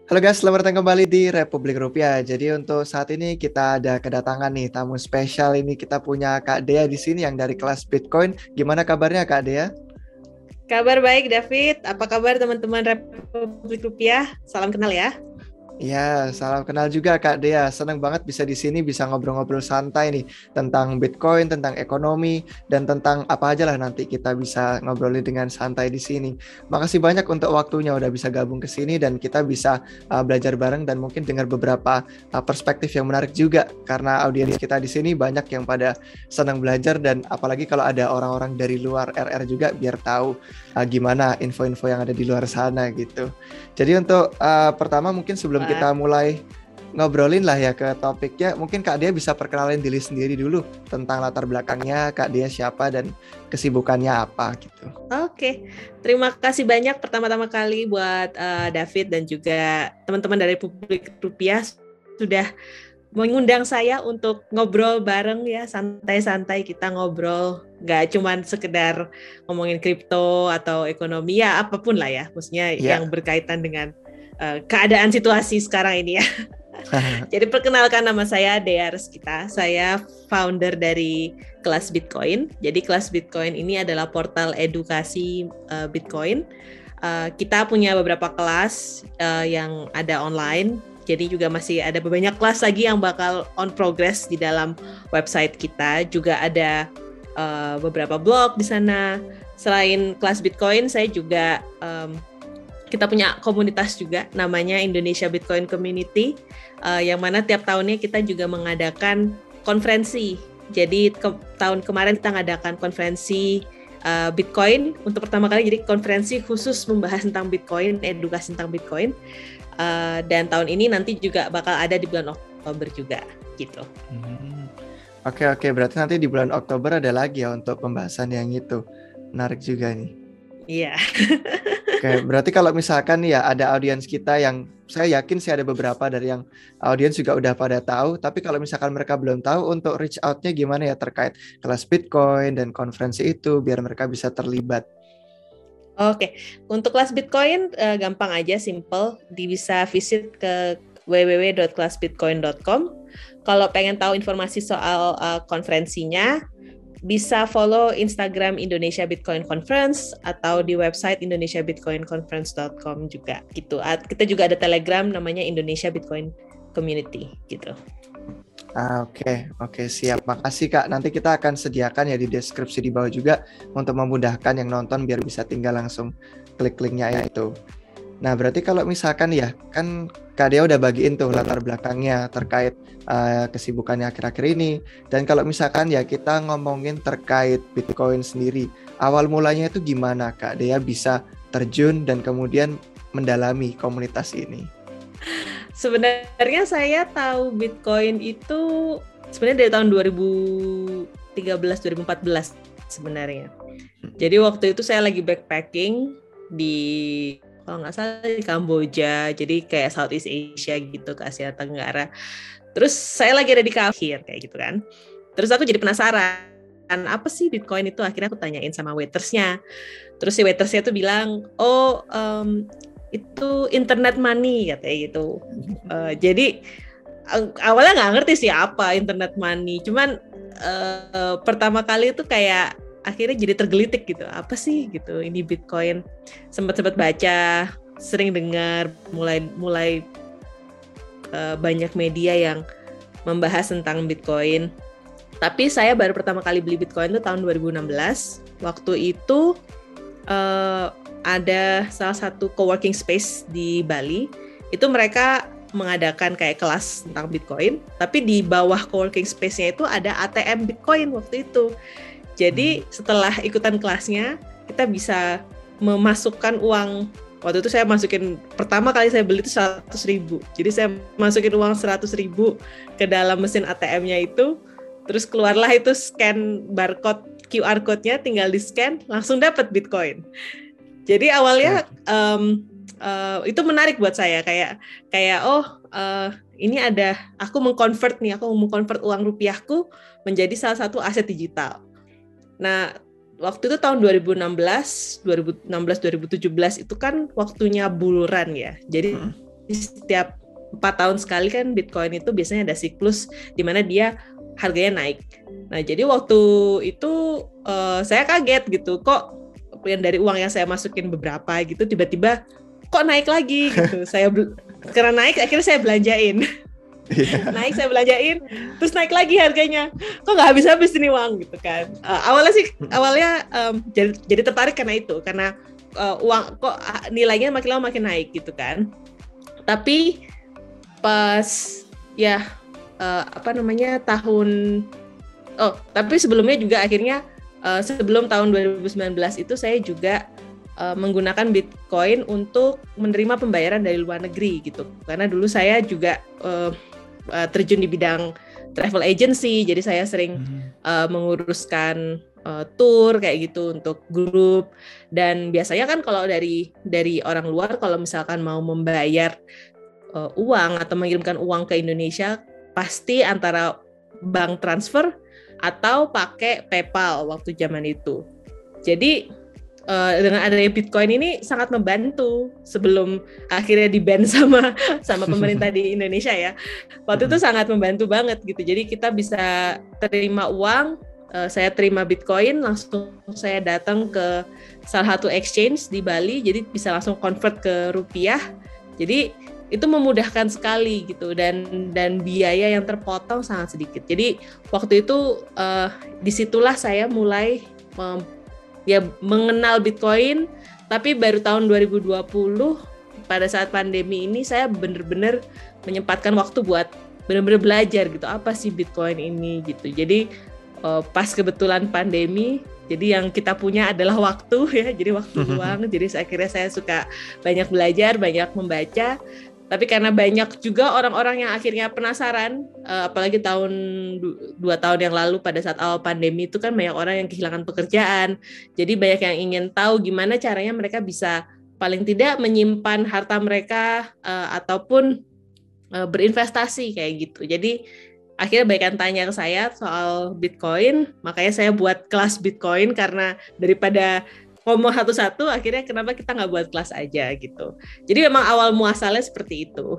Halo guys, selamat datang kembali di Republik Rupiah. Jadi untuk saat ini kita ada kedatangan nih tamu spesial ini kita punya Kak Dea di sini yang dari kelas Bitcoin. Gimana kabarnya Kak Dea? Kabar baik, David. Apa kabar teman-teman Republik Rupiah? Salam kenal ya. Ya, salam kenal juga Kak Dea. Senang banget bisa di sini bisa ngobrol-ngobrol santai nih tentang Bitcoin, tentang ekonomi, dan tentang apa aja lah nanti kita bisa ngobrolin dengan santai di sini. Makasih banyak untuk waktunya udah bisa gabung ke sini dan kita bisa belajar bareng dan mungkin dengar beberapa perspektif yang menarik juga karena audiens kita di sini banyak yang pada senang belajar dan apalagi kalau ada orang-orang dari luar RR juga biar tahu gimana info-info yang ada di luar sana gitu. Jadi untuk pertama mungkin sebelum Wah, kita mulai ngobrolin lah ya ke topiknya, mungkin Kak Dia bisa perkenalin diri sendiri dulu tentang latar belakangnya, Kak Dia siapa dan kesibukannya apa gitu. oke. Terima kasih banyak pertama-tama kali buat David dan juga teman-teman dari Republik Rupiah sudah mengundang saya untuk ngobrol bareng ya, santai-santai kita ngobrol. Nggak cuman sekedar ngomongin kripto atau ekonomi, ya apapun lah ya. Maksudnya Ya. yang berkaitan dengan keadaan situasi sekarang ini ya. Jadi perkenalkan, nama saya Dea Reskita. Saya founder dari Kelas Bitcoin. Jadi Kelas Bitcoin ini adalah portal edukasi Bitcoin. Kita punya beberapa kelas yang ada online. Jadi juga masih ada banyak kelas lagi yang bakal on progress di dalam website kita. Juga ada beberapa blog di sana. Selain kelas Bitcoin, saya juga kita punya komunitas juga namanya Indonesia Bitcoin Community, yang mana tiap tahunnya kita juga mengadakan konferensi. Jadi tahun kemarin kita mengadakan konferensi Bitcoin untuk pertama kali, jadi konferensi khusus membahas tentang Bitcoin, edukasi tentang Bitcoin. Dan tahun ini nanti juga bakal ada di bulan Oktober juga gitu. Oke, berarti nanti di bulan Oktober ada lagi ya untuk pembahasan yang itu. Menarik juga nih. Iya. Oke, berarti kalau misalkan ya ada audiens kita yang saya yakin sih ada beberapa dari yang audiens juga udah pada tahu, tapi kalau misalkan mereka belum tahu untuk reach out-nya gimana ya terkait kelas Bitcoin dan konferensi itu biar mereka bisa terlibat. Oke, untuk kelas Bitcoin gampang aja, simple. Bisa visit ke www.kelasbitcoin.com. Kalau pengen tahu informasi soal konferensinya, bisa follow Instagram Indonesia Bitcoin Conference atau di website indonesiabitcoinconference.com juga gitu. Kita juga ada Telegram namanya Indonesia Bitcoin Community gitu. Oke, siap. Makasih Kak. Nanti kita akan sediakan ya di deskripsi di bawah juga untuk memudahkan yang nonton biar bisa tinggal langsung klik linknya itu. Nah, berarti kalau misalkan ya, kan Kak Dea udah bagiin tuh latar belakangnya terkait kesibukannya akhir-akhir ini. Dan kalau misalkan ya kita ngomongin terkait Bitcoin sendiri, awal mulanya itu gimana Kak Dea bisa terjun dan kemudian mendalami komunitas ini? Sebenarnya saya tahu Bitcoin itu sebenarnya dari tahun 2013-2014 sebenarnya. Jadi waktu itu saya lagi backpacking di, kalau nggak salah, di Kamboja, jadi kayak Southeast Asia gitu, ke Asia Tenggara. Terus saya lagi ada di kafir kayak gitu kan. Terus aku jadi penasaran, apa sih Bitcoin itu? Akhirnya aku tanyain sama waitersnya. Terus si waitersnya tuh bilang, itu internet money katanya gitu. Jadi awalnya nggak ngerti sih apa internet money. Cuman pertama kali itu kayak akhirnya jadi tergelitik gitu. Apa sih gitu ini Bitcoin? Sempat baca, sering dengar, mulai banyak media yang membahas tentang Bitcoin. Tapi saya baru pertama kali beli Bitcoin itu tahun 2016. Waktu itu ada salah satu coworking space di Bali. Itu mereka mengadakan kayak kelas tentang Bitcoin, tapi di bawah coworking space-nya itu ada ATM Bitcoin waktu itu. Jadi setelah ikutan kelasnya, kita bisa memasukkan uang. Waktu itu saya masukin, pertama kali saya beli itu 100.000. Jadi saya masukin uang 100.000 ke dalam mesin ATM-nya itu, terus keluarlah itu scan barcode QR code-nya, tinggal di-scan, langsung dapat Bitcoin. Jadi awalnya itu menarik buat saya, kayak ini ada, aku mengkonvert uang rupiahku menjadi salah satu aset digital. Nah, waktu itu tahun 2016, 2017 itu kan waktunya bull run ya. Jadi setiap 4 tahun sekali kan Bitcoin itu biasanya ada siklus di mana dia harganya naik. Nah, jadi waktu itu saya kaget gitu, kok yang dari uang yang saya masukin beberapa gitu tiba-tiba kok naik lagi gitu. Karena naik akhirnya saya belanjain. Naik saya belanjain, terus naik lagi harganya. Kok nggak habis-habis ini uang gitu kan. Awalnya jadi tertarik karena itu, karena uang kok nilainya makin lama makin naik gitu kan. Tapi pas ya tapi sebelumnya juga akhirnya sebelum tahun 2019 itu saya juga menggunakan Bitcoin untuk menerima pembayaran dari luar negeri gitu. Karena dulu saya juga terjun di bidang travel agency, jadi saya sering menguruskan tour kayak gitu untuk grup. Dan biasanya kan kalau dari orang luar kalau misalkan mau membayar uang atau mengirimkan uang ke Indonesia pasti antara bank transfer atau pakai PayPal waktu zaman itu. Jadi dengan adanya Bitcoin ini sangat membantu sebelum akhirnya di-ban sama pemerintah di Indonesia ya. Waktu itu sangat membantu banget gitu. Jadi kita bisa terima uang, saya terima Bitcoin, langsung saya datang ke salah satu exchange di Bali, jadi bisa langsung convert ke rupiah. Jadi itu memudahkan sekali gitu, dan biaya yang terpotong sangat sedikit. Jadi waktu itu disitulah saya mulai mengenal Bitcoin, tapi baru tahun 2020 pada saat pandemi ini saya benar-benar menyempatkan waktu buat benar-benar belajar gitu, apa sih Bitcoin ini gitu. Jadi pas kebetulan pandemi, jadi yang kita punya adalah waktu ya, jadi waktu luang. Jadi akhirnya saya suka banyak belajar, banyak membaca. Tapi karena banyak juga orang-orang yang akhirnya penasaran, apalagi 2 tahun yang lalu pada saat awal pandemi itu kan banyak orang yang kehilangan pekerjaan. Jadi banyak yang ingin tahu gimana caranya mereka bisa paling tidak menyimpan harta mereka ataupun berinvestasi kayak gitu. Jadi akhirnya banyak yang tanya ke saya soal Bitcoin, makanya saya buat kelas Bitcoin, karena daripada ngomong satu-satu, akhirnya kenapa kita nggak buat kelas aja gitu. Jadi memang awal muasalnya seperti itu.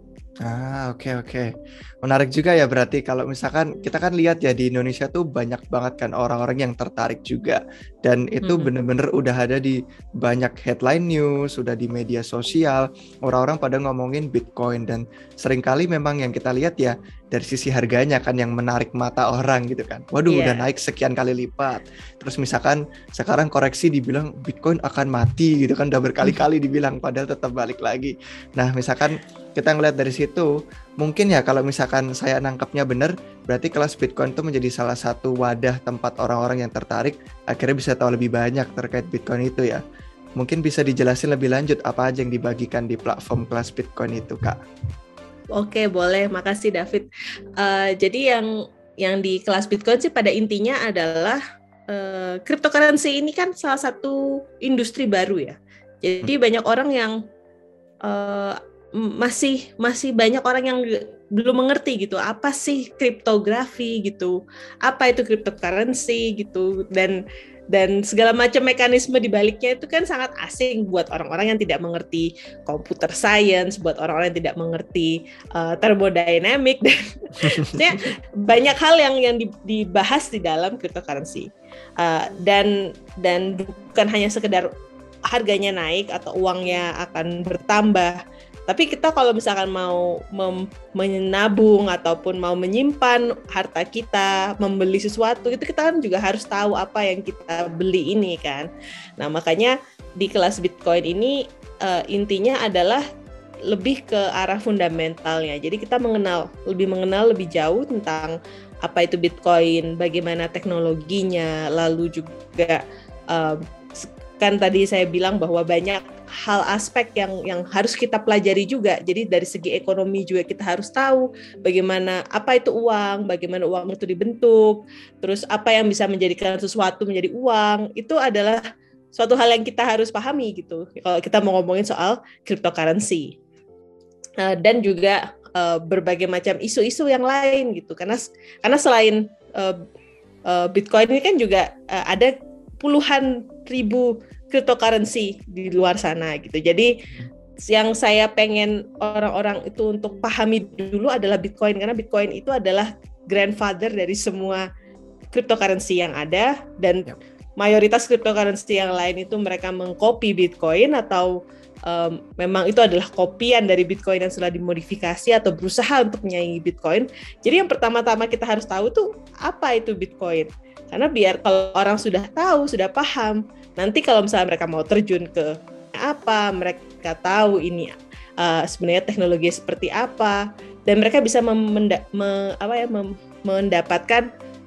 Oke. Menarik juga ya, berarti kalau misalkan kita kan lihat ya di Indonesia tuh banyak banget kan orang-orang yang tertarik juga, dan itu bener-bener udah ada di banyak headline news, udah di media sosial, orang-orang pada ngomongin Bitcoin, dan seringkali memang yang kita lihat ya dari sisi harganya kan yang menarik mata orang gitu kan. Waduh, udah naik sekian kali lipat. Terus misalkan sekarang koreksi dibilang Bitcoin akan mati gitu kan, udah berkali-kali dibilang, padahal tetap balik lagi. Nah, misalkan kita ngeliat dari situ, mungkin ya kalau misalkan saya nangkapnya benar, berarti kelas Bitcoin itu menjadi salah satu wadah tempat orang-orang yang tertarik akhirnya bisa tahu lebih banyak terkait Bitcoin itu ya. Mungkin bisa dijelasin lebih lanjut apa aja yang dibagikan di platform kelas Bitcoin itu, Kak? Oke, boleh. Makasih, David. Jadi yang di kelas Bitcoin sih pada intinya adalah cryptocurrency ini kan salah satu industri baru ya. Jadi banyak orang yang masih banyak orang yang belum mengerti gitu, apa sih kriptografi gitu, apa itu cryptocurrency gitu, dan segala macam mekanisme di baliknya itu kan sangat asing buat orang-orang yang tidak mengerti computer science, buat orang-orang yang tidak mengerti thermodynamic, dan banyak hal yang dibahas di dalam cryptocurrency, dan bukan hanya sekedar harganya naik atau uangnya akan bertambah. Tapi kita kalau misalkan mau menabung ataupun mau menyimpan harta kita, membeli sesuatu, itu kita kan juga harus tahu apa yang kita beli ini kan. Nah, makanya di kelas Bitcoin ini intinya adalah lebih ke arah fundamentalnya. Jadi kita lebih mengenal lebih jauh tentang apa itu Bitcoin, bagaimana teknologinya, lalu juga kan tadi saya bilang bahwa banyak hal aspek yang harus kita pelajari juga. Jadi dari segi ekonomi juga kita harus tahu bagaimana apa itu uang, bagaimana uang itu dibentuk, terus apa yang bisa menjadikan sesuatu menjadi uang. Itu adalah suatu hal yang kita harus pahami gitu. Kalau kita mau ngomongin soal cryptocurrency. Dan juga berbagai macam isu-isu yang lain gitu. Karena selain Bitcoin ini kan juga ada puluhan ribu cryptocurrency di luar sana gitu. Jadi yang saya pengen orang-orang itu untuk pahami dulu adalah Bitcoin, karena Bitcoin itu adalah grandfather dari semua cryptocurrency yang ada, dan mayoritas cryptocurrency yang lain itu mereka mengcopy Bitcoin atau memang itu adalah kopian dari Bitcoin yang sudah dimodifikasi atau berusaha untuk menyaingi Bitcoin. Jadi yang pertama-tama kita harus tahu tuh apa itu Bitcoin. Karena biar kalau orang sudah tahu, sudah paham, nanti kalau misalnya mereka mau terjun ke apa, mereka tahu ini sebenarnya teknologi seperti apa, dan mereka bisa mendapatkan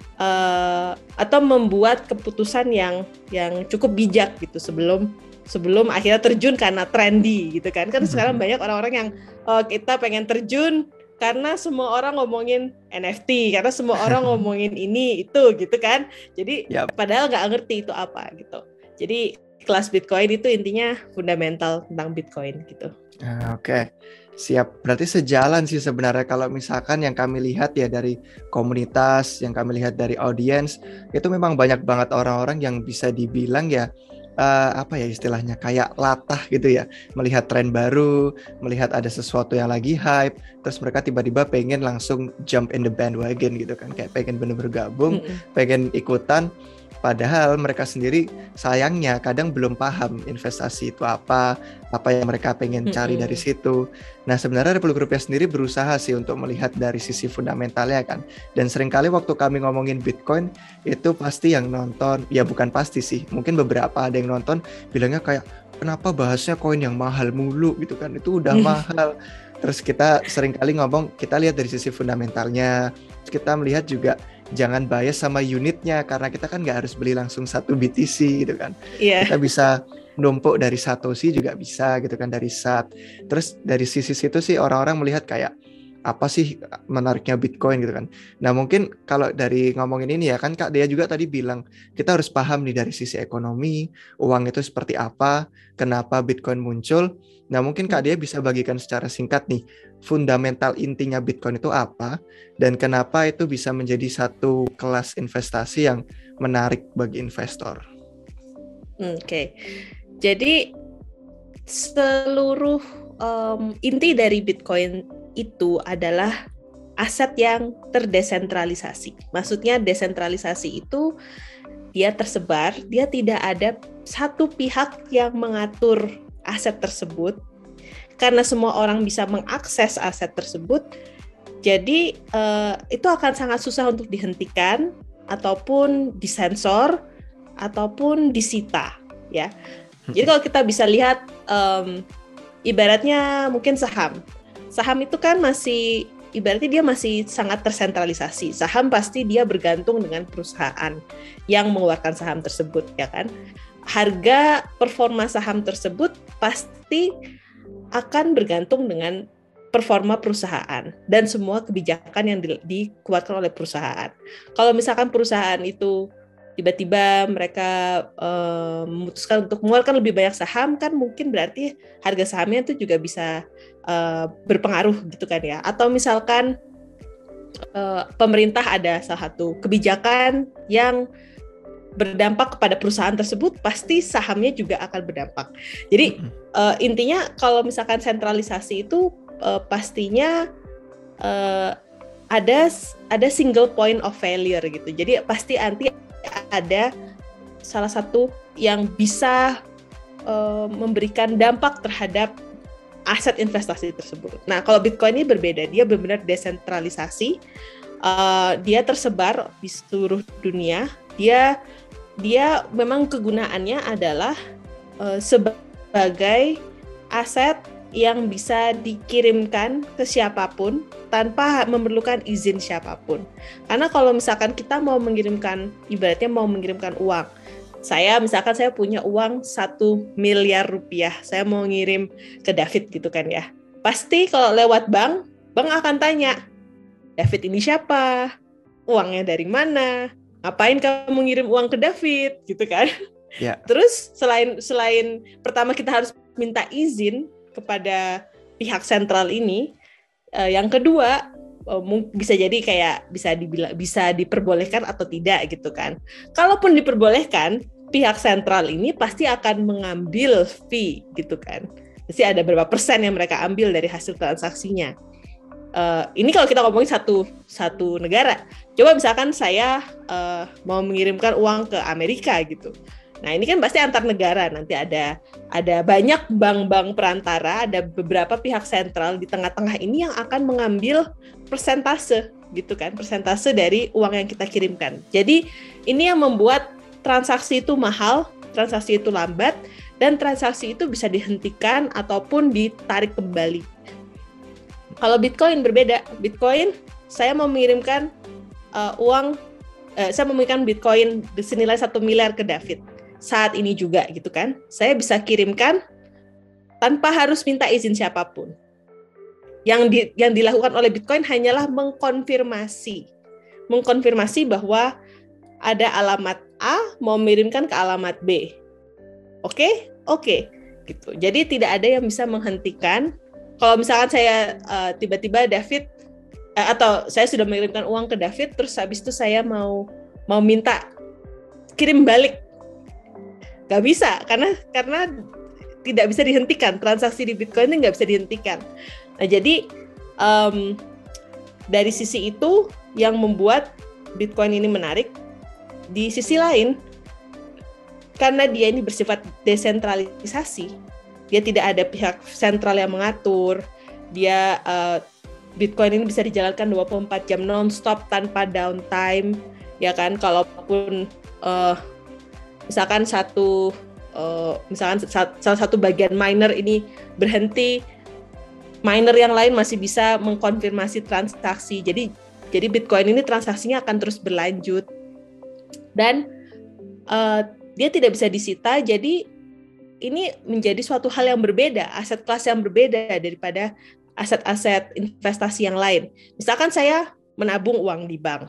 atau membuat keputusan yang cukup bijak gitu sebelum akhirnya terjun karena trendy gitu kan. Kan sekarang banyak orang-orang yang kita pengen terjun karena semua orang ngomongin NFT, karena semua orang ngomongin ini itu gitu kan. Jadi padahal nggak ngerti itu apa gitu. Jadi kelas Bitcoin itu intinya fundamental tentang Bitcoin gitu. Oke. Siap, berarti sejalan sih sebenarnya kalau misalkan yang kami lihat ya dari komunitas, yang kami lihat dari audiens, itu memang banyak banget orang-orang yang bisa dibilang ya, apa ya istilahnya, kayak latah gitu ya, melihat tren baru, melihat ada sesuatu yang lagi hype, terus mereka tiba-tiba pengen langsung jump in the bandwagon gitu kan, kayak pengen bener-bener gabung, pengen ikutan. Padahal mereka sendiri sayangnya kadang belum paham investasi itu apa yang mereka pengen cari dari situ. Nah sebenarnya Republik Rupiah sendiri berusaha sih untuk melihat dari sisi fundamentalnya kan. Dan seringkali waktu kami ngomongin Bitcoin itu pasti yang nonton, ya bukan pasti sih, mungkin beberapa ada yang nonton bilangnya kayak kenapa bahasnya koin yang mahal mulu gitu kan, itu udah mahal. Terus kita seringkali ngomong kita lihat dari sisi fundamentalnya, kita melihat juga jangan bias sama unitnya, karena kita kan nggak harus beli langsung 1 BTC gitu kan. Kita bisa numpuk dari Satoshi juga bisa gitu kan, dari SAT. Terus dari sisi situ sih orang-orang melihat kayak apa sih menariknya Bitcoin gitu kan. Nah mungkin kalau dari ngomongin ini ya kan Kak Dea juga tadi bilang kita harus paham nih dari sisi ekonomi, uang itu seperti apa, kenapa Bitcoin muncul. Nah mungkin Kak Dea bisa bagikan secara singkat nih fundamental intinya Bitcoin itu apa, dan kenapa itu bisa menjadi satu kelas investasi yang menarik bagi investor. Oke. Jadi seluruh inti dari Bitcoin itu adalah aset yang terdesentralisasi. Maksudnya desentralisasi itu dia tersebar, dia tidak ada satu pihak yang mengatur aset tersebut. Karena semua orang bisa mengakses aset tersebut, jadi itu akan sangat susah untuk dihentikan ataupun disensor ataupun disita, ya. Jadi kalau kita bisa lihat, ibaratnya mungkin saham itu kan masih, ibaratnya dia masih sangat tersentralisasi. Saham pasti dia bergantung dengan perusahaan yang mengeluarkan saham tersebut, ya kan. Harga performa saham tersebut pasti akan bergantung dengan performa perusahaan dan semua kebijakan yang dikeluarkan oleh perusahaan. Kalau misalkan perusahaan itu tiba-tiba mereka memutuskan untuk mengeluarkan lebih banyak saham, kan mungkin berarti harga sahamnya itu juga bisa berpengaruh gitu kan ya. Atau misalkan pemerintah ada salah satu kebijakan yang berdampak kepada perusahaan tersebut, pasti sahamnya juga akan berdampak. Jadi intinya kalau misalkan sentralisasi itu pastinya ada single point of failure gitu. Jadi pasti nanti ada salah satu yang bisa memberikan dampak terhadap aset investasi tersebut. Nah, kalau Bitcoin ini berbeda, dia benar-benar desentralisasi, dia tersebar di seluruh dunia. Dia memang kegunaannya adalah sebagai aset yang bisa dikirimkan ke siapapun tanpa memerlukan izin siapapun. Karena kalau misalkan kita mau mengirimkan, ibaratnya mau mengirimkan uang, saya punya uang 1 miliar rupiah, saya mau ngirim ke David gitu kan ya. Pasti kalau lewat bank akan tanya, David ini siapa? Uangnya dari mana? Ngapain kamu ngirim uang ke David gitu kan? Yeah. Terus selain pertama kita harus minta izin kepada pihak sentral ini, yang kedua bisa jadi kayak bisa diperbolehkan atau tidak gitu kan. Kalaupun diperbolehkan, pihak sentral ini pasti akan mengambil fee gitu kan. Pasti ada berapa persen yang mereka ambil dari hasil transaksinya. Ini kalau kita ngomongin satu negara. Coba misalkan saya mau mengirimkan uang ke Amerika gitu. Nah ini kan pasti antar negara, nanti ada banyak bank-bank perantara, ada beberapa pihak sentral di tengah-tengah ini yang akan mengambil persentase gitu kan, persentase dari uang yang kita kirimkan. Jadi ini yang membuat transaksi itu mahal, transaksi itu lambat, dan transaksi itu bisa dihentikan ataupun ditarik kembali. Kalau Bitcoin berbeda, Bitcoin saya mau mengirimkan saya mengirimkan Bitcoin senilai 1 miliar ke David. Saat ini juga gitu kan, saya bisa kirimkan tanpa harus minta izin siapapun. Yang dilakukan oleh Bitcoin hanyalah mengkonfirmasi bahwa ada alamat A mau mengirimkan ke alamat B. Oke, gitu. Jadi tidak ada yang bisa menghentikan. Kalau misalkan saya tiba-tiba David atau saya sudah mengirimkan uang ke David, terus habis itu saya mau minta kirim balik. Gak bisa, karena tidak bisa dihentikan, transaksi di Bitcoin ini nggak bisa dihentikan. Nah jadi dari sisi itu yang membuat Bitcoin ini menarik. Di sisi lain, karena dia ini bersifat desentralisasi, dia tidak ada pihak sentral yang mengatur, dia Bitcoin ini bisa dijalankan 24 jam non-stop tanpa downtime, ya kan, kalaupun misalkan salah satu bagian miner ini berhenti, miner yang lain masih bisa mengkonfirmasi transaksi. Jadi Bitcoin ini transaksinya akan terus berlanjut dan dia tidak bisa disita. Jadi ini menjadi suatu hal yang berbeda, aset kelas yang berbeda daripada aset-aset investasi yang lain. Misalkan saya menabung uang di bank.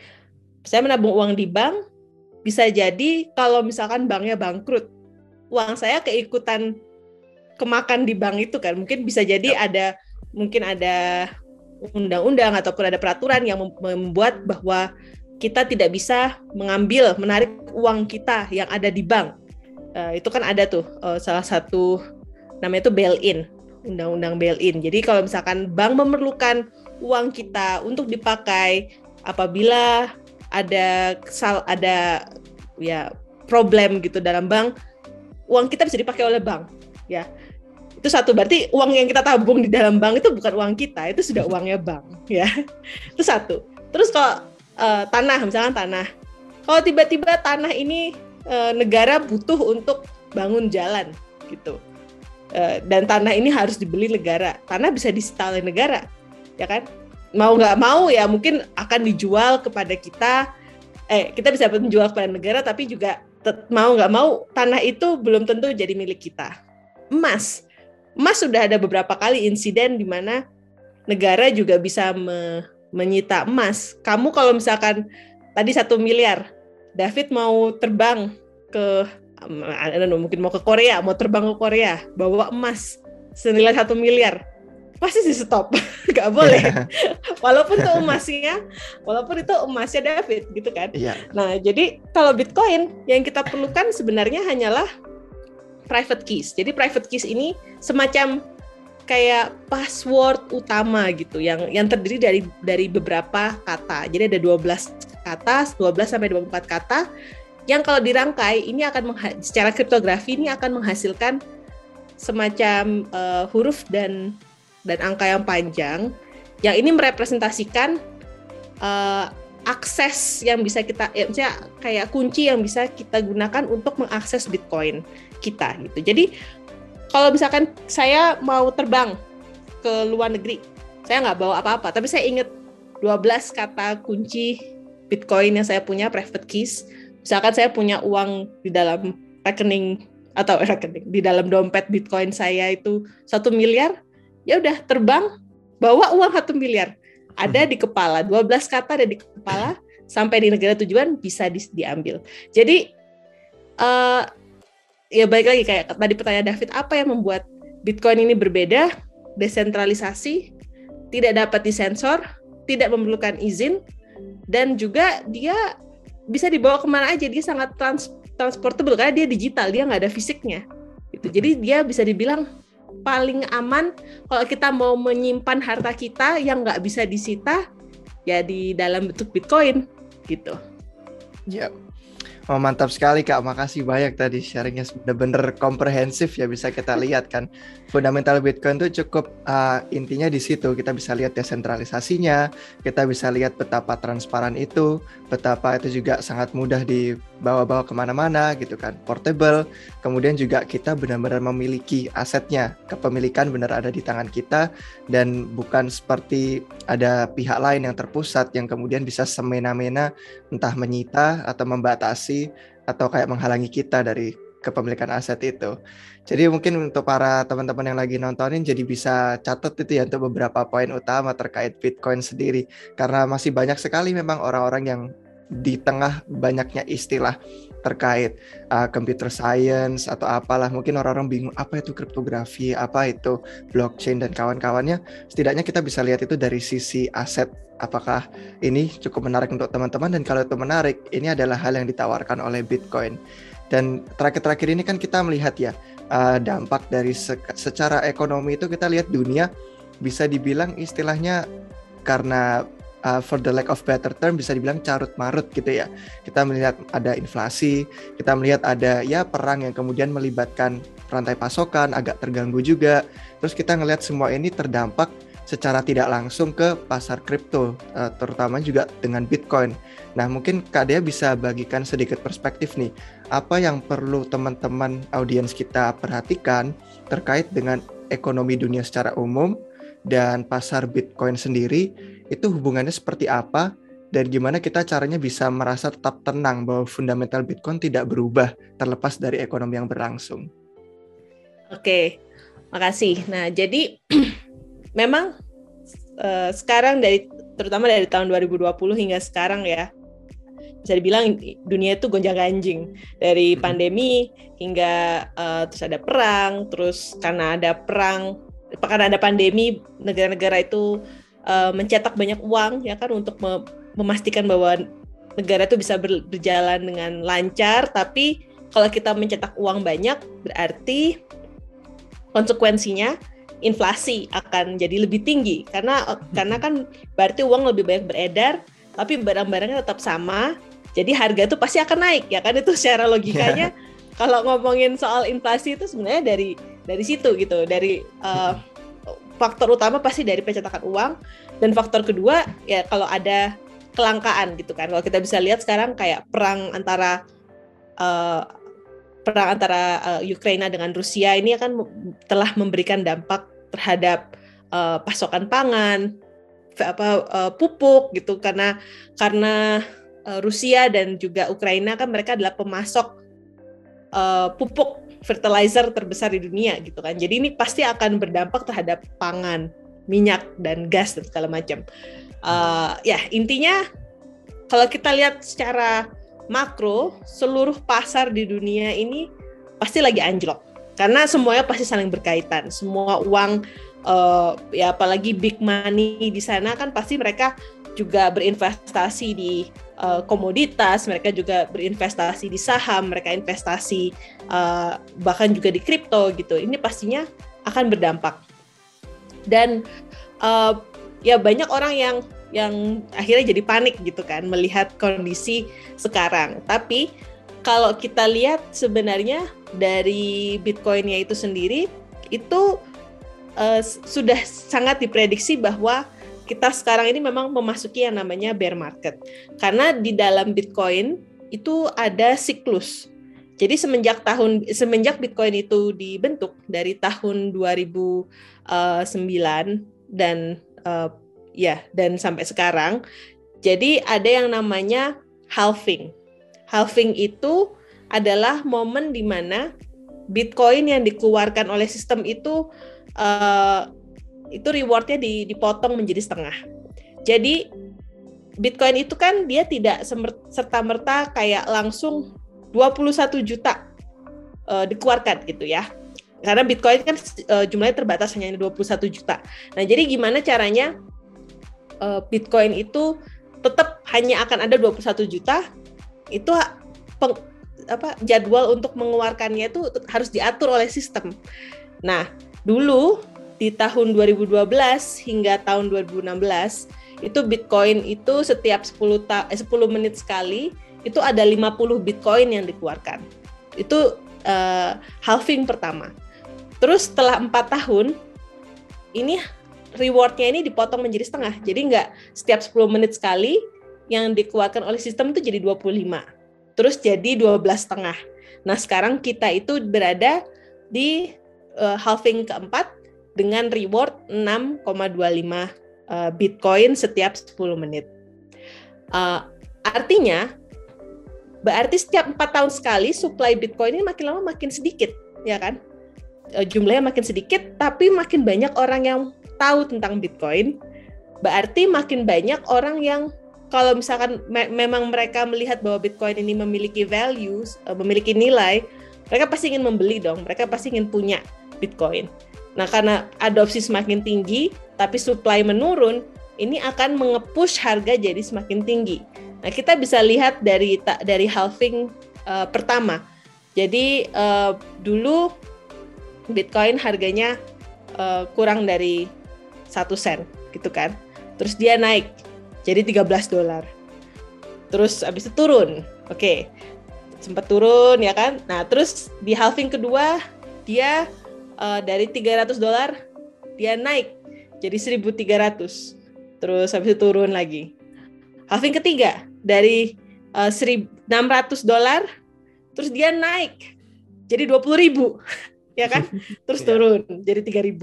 Bisa jadi kalau misalkan banknya bangkrut, uang saya keikutan kemakan di bank itu kan. Mungkin bisa jadi ada undang-undang ataupun ada peraturan yang membuat bahwa kita tidak bisa menarik uang kita yang ada di bank. Itu kan ada tuh salah satu namanya itu bail-in, undang-undang bail-in. Jadi kalau misalkan bank memerlukan uang kita untuk dipakai apabila ada ya problem gitu dalam bank, uang kita bisa dipakai oleh bank, ya. Itu satu, berarti uang yang kita tabung di dalam bank itu bukan uang kita, itu sudah uangnya bank, ya. Itu satu. Terus kalau misalkan tanah, kalau tiba-tiba tanah ini negara butuh untuk bangun jalan, gitu, dan tanah ini harus dibeli negara, tanah bisa disita oleh negara, ya kan? Mau nggak mau ya mungkin akan dijual kepada kita bisa menjual kepada negara, tapi juga mau nggak mau tanah itu belum tentu jadi milik kita. Emas sudah ada beberapa kali insiden di mana negara juga bisa menyita emas. Kamu kalau misalkan tadi 1 miliar, David mau terbang ke mungkin mau terbang ke Korea, bawa emas senilai 1 miliar. Pasti di stop, nggak boleh. Walaupun itu emasnya David, gitu kan. Yeah. Nah, jadi kalau Bitcoin yang kita perlukan sebenarnya hanyalah private keys. Jadi private keys ini semacam kayak password utama gitu, yang terdiri dari beberapa kata. Jadi ada 12 sampai 24 kata yang kalau dirangkai ini akan secara kriptografi ini akan menghasilkan semacam huruf dan angka yang panjang, yang ini merepresentasikan akses yang bisa kita, misalnya kayak kunci yang bisa kita gunakan untuk mengakses Bitcoin kita gitu. Jadi kalau misalkan saya mau terbang ke luar negeri, saya nggak bawa apa-apa, tapi saya ingat 12 kata kunci Bitcoin yang saya punya, private keys. Misalkan saya punya uang di dalam rekening di dalam dompet Bitcoin saya itu 1 miliar, ya udah terbang, bawa uang 1 miliar. Ada di kepala, 12 kata ada di kepala, sampai di negara tujuan bisa diambil. Jadi, ya balik lagi kayak tadi pertanyaan David, apa yang membuat Bitcoin ini berbeda? Desentralisasi, tidak dapat disensor, tidak memerlukan izin, dan juga dia bisa dibawa kemana aja, dia sangat transportable, karena dia digital, dia nggak ada fisiknya. Gitu. Jadi dia bisa dibilang paling aman kalau kita mau menyimpan harta kita yang nggak bisa disita ya di dalam bentuk Bitcoin gitu. Ya, oh, mantap sekali Kak, makasih banyak tadi sharingnya, benar-benar komprehensif ya, bisa kita lihat kan fundamental Bitcoin itu cukup intinya di situ, kita bisa lihat desentralisasinya, kita bisa lihat betapa transparan itu, betapa itu juga sangat mudah dibawa-bawa kemana-mana gitu kan, portable, kemudian juga kita benar-benar memiliki asetnya, kepemilikan benar ada di tangan kita dan bukan seperti ada pihak lain yang terpusat yang kemudian bisa semena-mena entah menyita atau membatasi atau kayak menghalangi kita dari kepemilikan aset itu. Jadi mungkin untuk para teman-teman yang lagi nontonin jadi bisa catat itu ya untuk beberapa poin utama terkait Bitcoin sendiri, karena masih banyak sekali memang orang-orang yang di tengah banyaknya istilah terkait computer science atau apalah, mungkin orang-orang bingung apa itu kriptografi, apa itu blockchain dan kawan-kawannya. Setidaknya kita bisa lihat itu dari sisi aset, apakah ini cukup menarik untuk teman-teman, dan kalau itu menarik, ini adalah hal yang ditawarkan oleh Bitcoin. Dan terakhir-terakhir ini kan kita melihat ya dampak dari secara ekonomi itu, kita lihat dunia bisa dibilang istilahnya karena for the lack of better term bisa dibilang carut marut gitu ya. Kita melihat ada inflasi, kita melihat ada ya perang yang kemudian melibatkan rantai pasokan agak terganggu juga. Terus kita ngelihat semua ini terdampak secara tidak langsung ke pasar kripto, terutama juga dengan Bitcoin. Nah, mungkin Kak Dea bisa bagikan sedikit perspektif nih, apa yang perlu teman-teman audiens kita perhatikan terkait dengan ekonomi dunia secara umum dan pasar Bitcoin sendiri, itu hubungannya seperti apa, dan gimana kita caranya bisa merasa tetap tenang bahwa fundamental Bitcoin tidak berubah terlepas dari ekonomi yang berlangsung. Oke, makasih. Nah, jadi memang sekarang terutama dari tahun 2020 hingga sekarang ya, bisa dibilang dunia itu gonjang-ganjing, dari pandemi hingga terus ada perang, terus karena ada pandemi, negara-negara itu mencetak banyak uang ya kan untuk memastikan bahwa negara itu bisa berjalan dengan lancar. Tapi kalau kita mencetak uang banyak, berarti konsekuensinya inflasi akan jadi lebih tinggi karena kan berarti uang lebih banyak beredar, tapi barang-barangnya tetap sama, jadi harga itu pasti akan naik ya kan. Itu secara logikanya kalau ngomongin soal inflasi itu sebenarnya dari situ gitu, dari faktor utama pasti dari pencetakan uang, dan faktor kedua ya kalau ada kelangkaan gitu kan. Kalau kita bisa lihat sekarang kayak perang antara Ukraina dengan Rusia ini akan telah memberikan dampak terhadap pasokan pangan, pupuk gitu, karena Rusia dan juga Ukraina kan mereka adalah pemasok pupuk fertilizer terbesar di dunia gitu kan. Jadi ini pasti akan berdampak terhadap pangan, minyak dan gas dan segala macam. Ya intinya kalau kita lihat secara makro, seluruh pasar di dunia ini pasti lagi anjlok karena semuanya pasti saling berkaitan. Semua uang ya apalagi big money di sana kan pasti mereka juga berinvestasi di komoditas, mereka juga berinvestasi di saham, mereka investasi bahkan juga di kripto gitu. Ini pastinya akan berdampak. Dan ya banyak orang yang akhirnya jadi panik gitu kan melihat kondisi sekarang. Tapi kalau kita lihat sebenarnya dari Bitcoin-nya itu sendiri itu sudah sangat diprediksi bahwa kita sekarang ini memang memasuki yang namanya bear market. Karena di dalam Bitcoin itu ada siklus. Jadi semenjak Bitcoin itu dibentuk dari tahun 2009 dan sampai sekarang, jadi ada yang namanya halving. Halving itu adalah momen di mana Bitcoin yang dikeluarkan oleh sistem itu rewardnya dipotong menjadi setengah. Jadi Bitcoin itu kan dia tidak serta-merta kayak langsung 21 juta dikeluarkan gitu ya. Karena Bitcoin kan jumlahnya terbatas hanya 21 juta. Nah, jadi gimana caranya Bitcoin itu tetap hanya akan ada 21 juta, itu jadwal untuk mengeluarkannya itu harus diatur oleh sistem. Nah, Dulu di tahun 2012 hingga tahun 2016 itu Bitcoin itu setiap 10 menit sekali itu ada 50 Bitcoin yang dikeluarkan. Itu halving pertama. Terus setelah 4 tahun ini rewardnya ini dipotong menjadi setengah. Jadi nggak setiap 10 menit sekali yang dikeluarkan oleh sistem itu jadi 25. Terus jadi 12,5. Nah, sekarang kita itu berada di halving keempat dengan reward 6,25 Bitcoin setiap 10 menit. Artinya, berarti setiap 4 tahun sekali supply Bitcoin ini makin lama makin sedikit, ya kan? Jumlahnya makin sedikit, tapi makin banyak orang yang tahu tentang Bitcoin. Berarti makin banyak orang yang kalau misalkan memang mereka melihat bahwa Bitcoin ini memiliki values, memiliki nilai, mereka pasti ingin membeli dong, mereka pasti ingin punya Bitcoin. Nah, karena adopsi semakin tinggi, tapi supply menurun, ini akan nge-push harga jadi semakin tinggi. Nah, kita bisa lihat dari halving pertama. Jadi, dulu Bitcoin harganya kurang dari 1 sen, gitu kan. Terus dia naik, jadi $13. Terus habis itu turun. Oke, sempat turun ya kan. Nah, terus di halving kedua, dia dari $300 dia naik jadi 1.300, terus habis itu turun lagi. Halving ketiga dari $1.600 terus dia naik jadi 20.000 ya kan, terus turun jadi 3.000.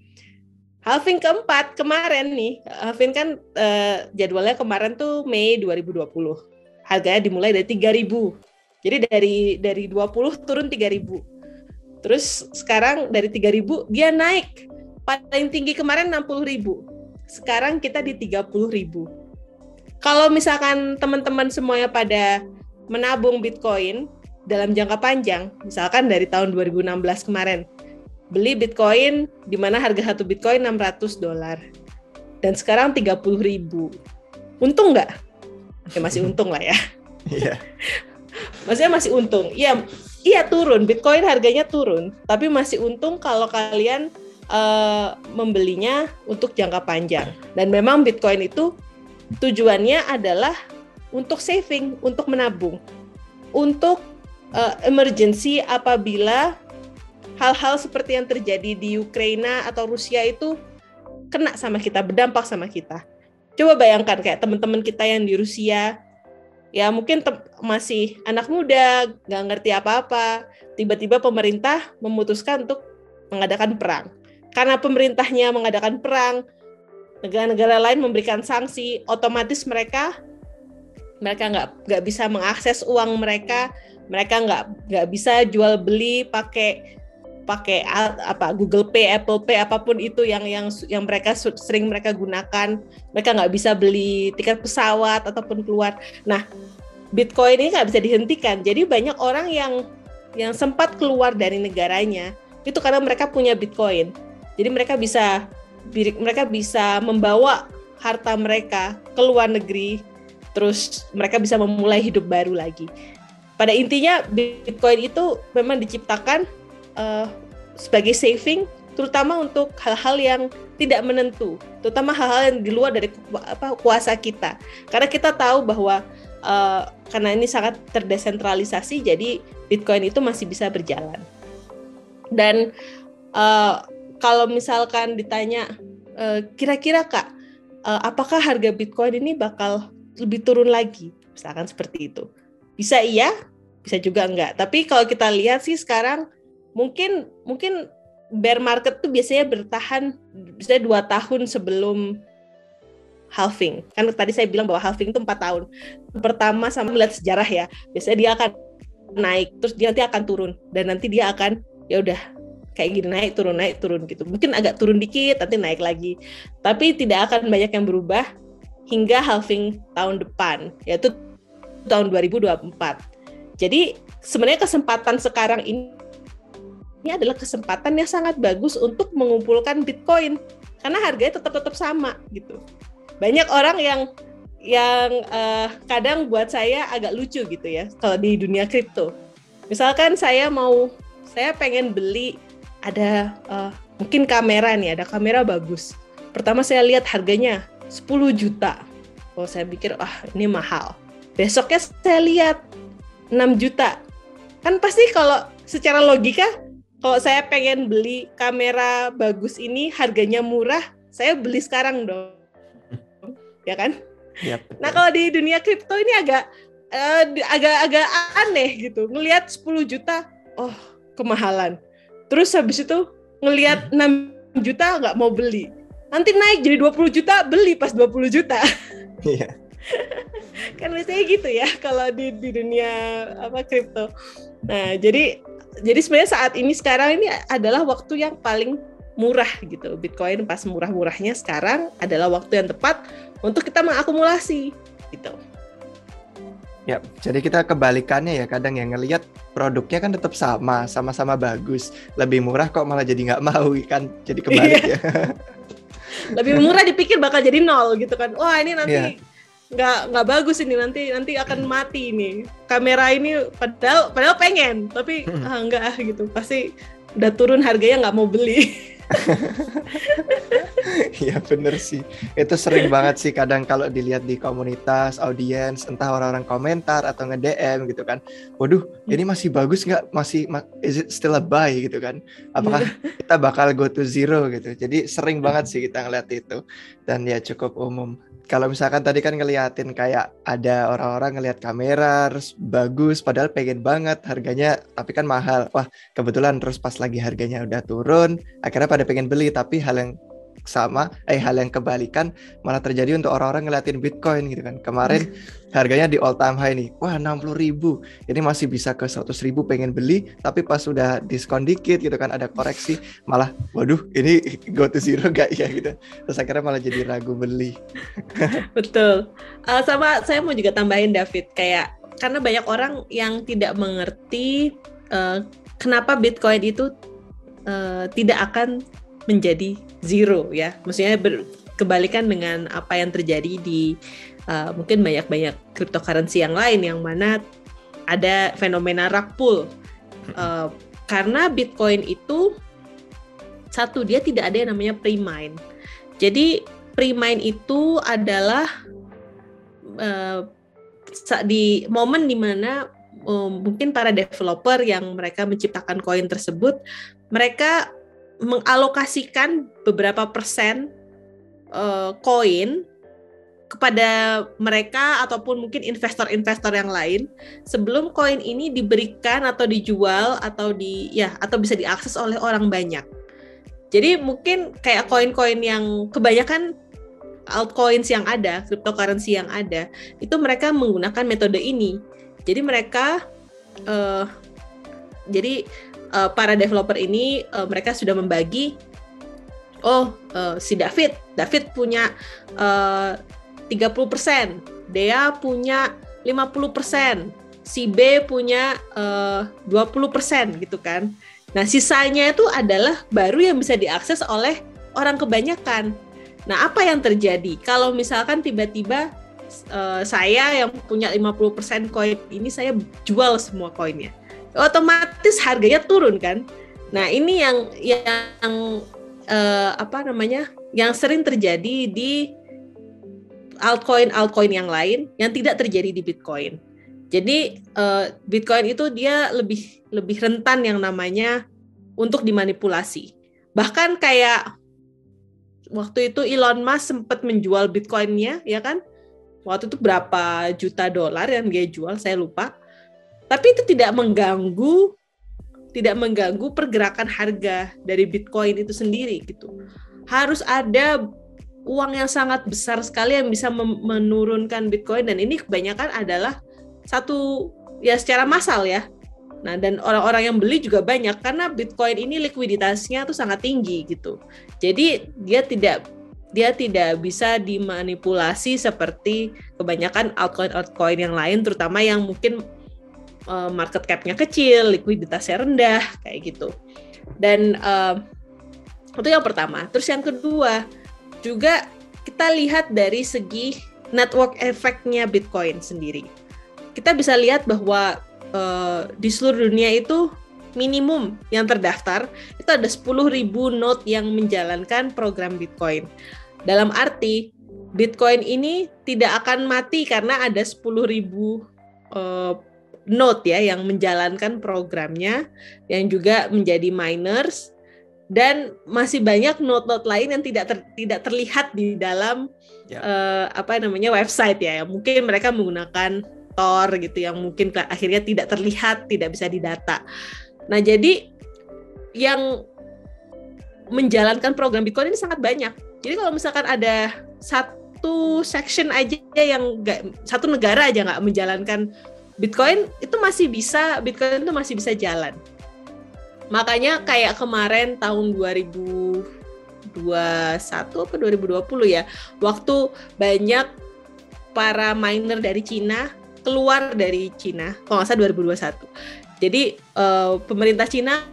Halving keempat kemarin nih, halving kan jadwalnya kemarin tuh Mei 2020, harganya dimulai dari 3.000, jadi dari 20 turun 3.000. Terus sekarang dari 3.000 dia naik. Paling tinggi kemarin 60.000. Sekarang kita di 30.000. Kalau misalkan teman-teman semuanya pada menabung Bitcoin dalam jangka panjang, misalkan dari tahun 2016 kemarin, beli Bitcoin di mana harga satu Bitcoin $600. Dan sekarang 30.000. Untung nggak? Ya masih untung lah ya. Iya. Maksudnya masih untung. Iya turun, Bitcoin harganya turun, tapi masih untung kalau kalian membelinya untuk jangka panjang. Dan memang Bitcoin itu tujuannya adalah untuk saving, untuk menabung, untuk emergency apabila hal-hal seperti yang terjadi di Ukraina atau Rusia itu kena sama kita, berdampak sama kita. Coba bayangkan kayak teman-teman kita yang di Rusia, ya mungkin masih anak muda, nggak ngerti apa-apa. Tiba-tiba pemerintah memutuskan untuk mengadakan perang. Karena pemerintahnya mengadakan perang, negara-negara lain memberikan sanksi, otomatis mereka nggak bisa mengakses uang mereka nggak bisa jual beli pakai Google Pay, Apple Pay, apapun itu yang mereka sering mereka gunakan. Mereka nggak bisa beli tiket pesawat ataupun keluar. Nah, Bitcoin ini nggak bisa dihentikan. Jadi banyak orang yang sempat keluar dari negaranya itu karena mereka punya Bitcoin. Jadi mereka bisa membawa harta mereka ke luar negeri, terus mereka bisa memulai hidup baru lagi. Pada intinya Bitcoin itu memang diciptakan sebagai saving, terutama untuk hal-hal yang tidak menentu, terutama hal-hal yang di luar dari kuasa kita. Karena kita tahu bahwa karena ini sangat terdesentralisasi, jadi Bitcoin itu masih bisa berjalan. Dan kalau misalkan ditanya, kira-kira Kak, apakah harga Bitcoin ini bakal lebih turun lagi? Misalkan seperti itu. Bisa iya, bisa juga enggak. Tapi kalau kita lihat sih sekarang mungkin bear market tuh biasanya bertahan biasanya 2 tahun sebelum halving. Kan tadi saya bilang bahwa halving itu 4 tahun. Pertama sama melihat sejarah ya, biasanya dia akan naik, terus dia nanti akan turun, dan nanti dia akan ya udah kayak gini, naik turun gitu. Mungkin agak turun dikit, nanti naik lagi. Tapi tidak akan banyak yang berubah hingga halving tahun depan, yaitu tahun 2024. Jadi sebenarnya kesempatan sekarang ini adalah kesempatan yang sangat bagus untuk mengumpulkan Bitcoin karena harganya tetap sama gitu. Banyak orang yang kadang buat saya agak lucu gitu ya kalau di dunia kripto. Misalkan saya pengen beli ada mungkin kamera nih, ada kamera bagus. Pertama saya lihat harganya 10 juta. Oh, saya pikir, ini mahal. Besoknya saya lihat 6 juta. Kan pasti kalau secara logika, kalau saya pengen beli kamera bagus ini, harganya murah, saya beli sekarang dong. Ya kan? Yep. Nah, kalau di dunia kripto ini agak aneh gitu. Ngelihat 10 juta, kemahalan. Terus habis itu ngelihat 6 juta nggak mau beli. Nanti naik jadi 20 juta, beli pas 20 juta. Iya. Kan biasanya gitu ya kalau di dunia kripto. Nah, jadi sebenarnya saat ini sekarang ini adalah waktu yang paling murah gitu. Bitcoin pas murah-murahnya sekarang adalah waktu yang tepat untuk kita mengakumulasi gitu. Ya, jadi kita kebalikannya ya, kadang yang ngelihat produknya kan tetap sama-sama bagus. Lebih murah kok malah jadi nggak mau kan, jadi kebalik ya. Lebih murah dipikir bakal jadi 0 gitu kan. Wah, ini nanti nggak bagus ini, nanti akan mati ini. Kamera ini padahal pengen, tapi enggak gitu. Pasti udah turun harganya nggak mau beli. Iya bener sih, itu sering banget sih kadang kalau dilihat di komunitas, audiens, entah orang-orang komentar atau nge-DM gitu kan. Waduh, ini masih bagus nggak? Is it still a buy gitu kan? Apakah kita bakal go to zero gitu? Jadi sering banget sih kita ngeliat itu, dan ya cukup umum. Kalau misalkan tadi kan ngeliatin kayak ada orang-orang ngeliat kamera terus bagus padahal pengen banget harganya tapi kan mahal. Wah, kebetulan terus pas lagi harganya udah turun, akhirnya pada pengen beli, tapi hal yang kebalikan malah terjadi untuk orang-orang ngeliatin Bitcoin gitu kan. Kemarin harganya di all time high nih. Wah, 60.000. Ini masih bisa ke 100.000 pengen beli, tapi pas udah diskon dikit gitu kan, ada koreksi, malah waduh, ini go to zero gak ya gitu. Terus akhirnya malah jadi ragu beli. Betul. Sama saya mau juga tambahin David, kayak karena banyak orang yang tidak mengerti kenapa Bitcoin itu tidak akan menjadi zero ya. Maksudnya kebalikan dengan apa yang terjadi di mungkin banyak cryptocurrency yang lain yang mana ada fenomena rug pull. Karena Bitcoin itu satu, dia tidak ada yang namanya pre-mine. Jadi pre-mine itu adalah di momen dimana mungkin para developer yang mereka menciptakan koin tersebut, mereka mengalokasikan beberapa persen koin kepada mereka ataupun mungkin investor-investor yang lain sebelum koin ini diberikan atau dijual atau bisa diakses oleh orang banyak. Jadi mungkin kayak koin-koin yang kebanyakan altcoins yang ada, cryptocurrency yang ada, itu mereka menggunakan metode ini. Jadi mereka para developer ini mereka sudah membagi, si David punya 30%, Dea punya 50%, si B punya 20% gitu kan. Nah, sisanya itu adalah baru yang bisa diakses oleh orang kebanyakan. Nah, apa yang terjadi kalau misalkan tiba-tiba saya yang punya 50% koin ini saya jual semua koinnya? Otomatis harganya turun kan. Nah, ini yang yang sering terjadi di altcoin yang lain yang tidak terjadi di Bitcoin. Jadi Bitcoin itu dia lebih rentan yang namanya untuk dimanipulasi. Bahkan kayak waktu itu Elon Musk sempat menjual Bitcoin-nya, ya kan? Waktu itu berapa juta dolar yang dia jual, saya lupa. Tapi itu tidak mengganggu pergerakan harga dari Bitcoin itu sendiri gitu. Harus ada uang yang sangat besar sekali yang bisa menurunkan Bitcoin, dan ini kebanyakan adalah secara massal ya. Nah, dan orang-orang yang beli juga banyak karena Bitcoin ini likuiditasnya tuh sangat tinggi gitu. Jadi dia tidak bisa dimanipulasi seperti kebanyakan altcoin yang lain, terutama yang mungkin market cap-nya kecil, likuiditasnya rendah, kayak gitu. Dan itu yang pertama. Terus yang kedua, juga kita lihat dari segi network effect-nya Bitcoin sendiri. Kita bisa lihat bahwa di seluruh dunia itu minimum yang terdaftar itu ada 10.000 node yang menjalankan program Bitcoin. Dalam arti Bitcoin ini tidak akan mati karena ada 10.000 node ya yang menjalankan programnya, yang juga menjadi miners, dan masih banyak node-node lain yang tidak terlihat di dalam website ya. Mungkin mereka menggunakan Tor gitu yang mungkin akhirnya tidak terlihat, tidak bisa didata. Nah, jadi yang menjalankan program Bitcoin ini sangat banyak. Jadi kalau misalkan ada satu section aja satu negara aja nggak menjalankan Bitcoin, itu masih bisa, Bitcoin itu masih bisa jalan. Makanya kayak kemarin tahun 2021 atau 2020 ya, waktu banyak para miner dari Cina keluar dari Cina, kalau nggak salah 2021. Jadi pemerintah Cina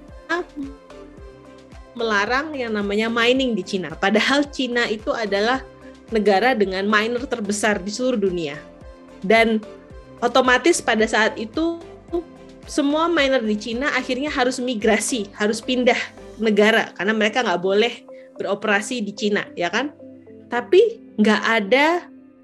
melarang yang namanya mining di Cina. Padahal Cina itu adalah negara dengan miner terbesar di seluruh dunia. Dan otomatis pada saat itu semua miner di Cina akhirnya harus migrasi, harus pindah negara karena mereka nggak boleh beroperasi di Cina, ya kan? Tapi nggak ada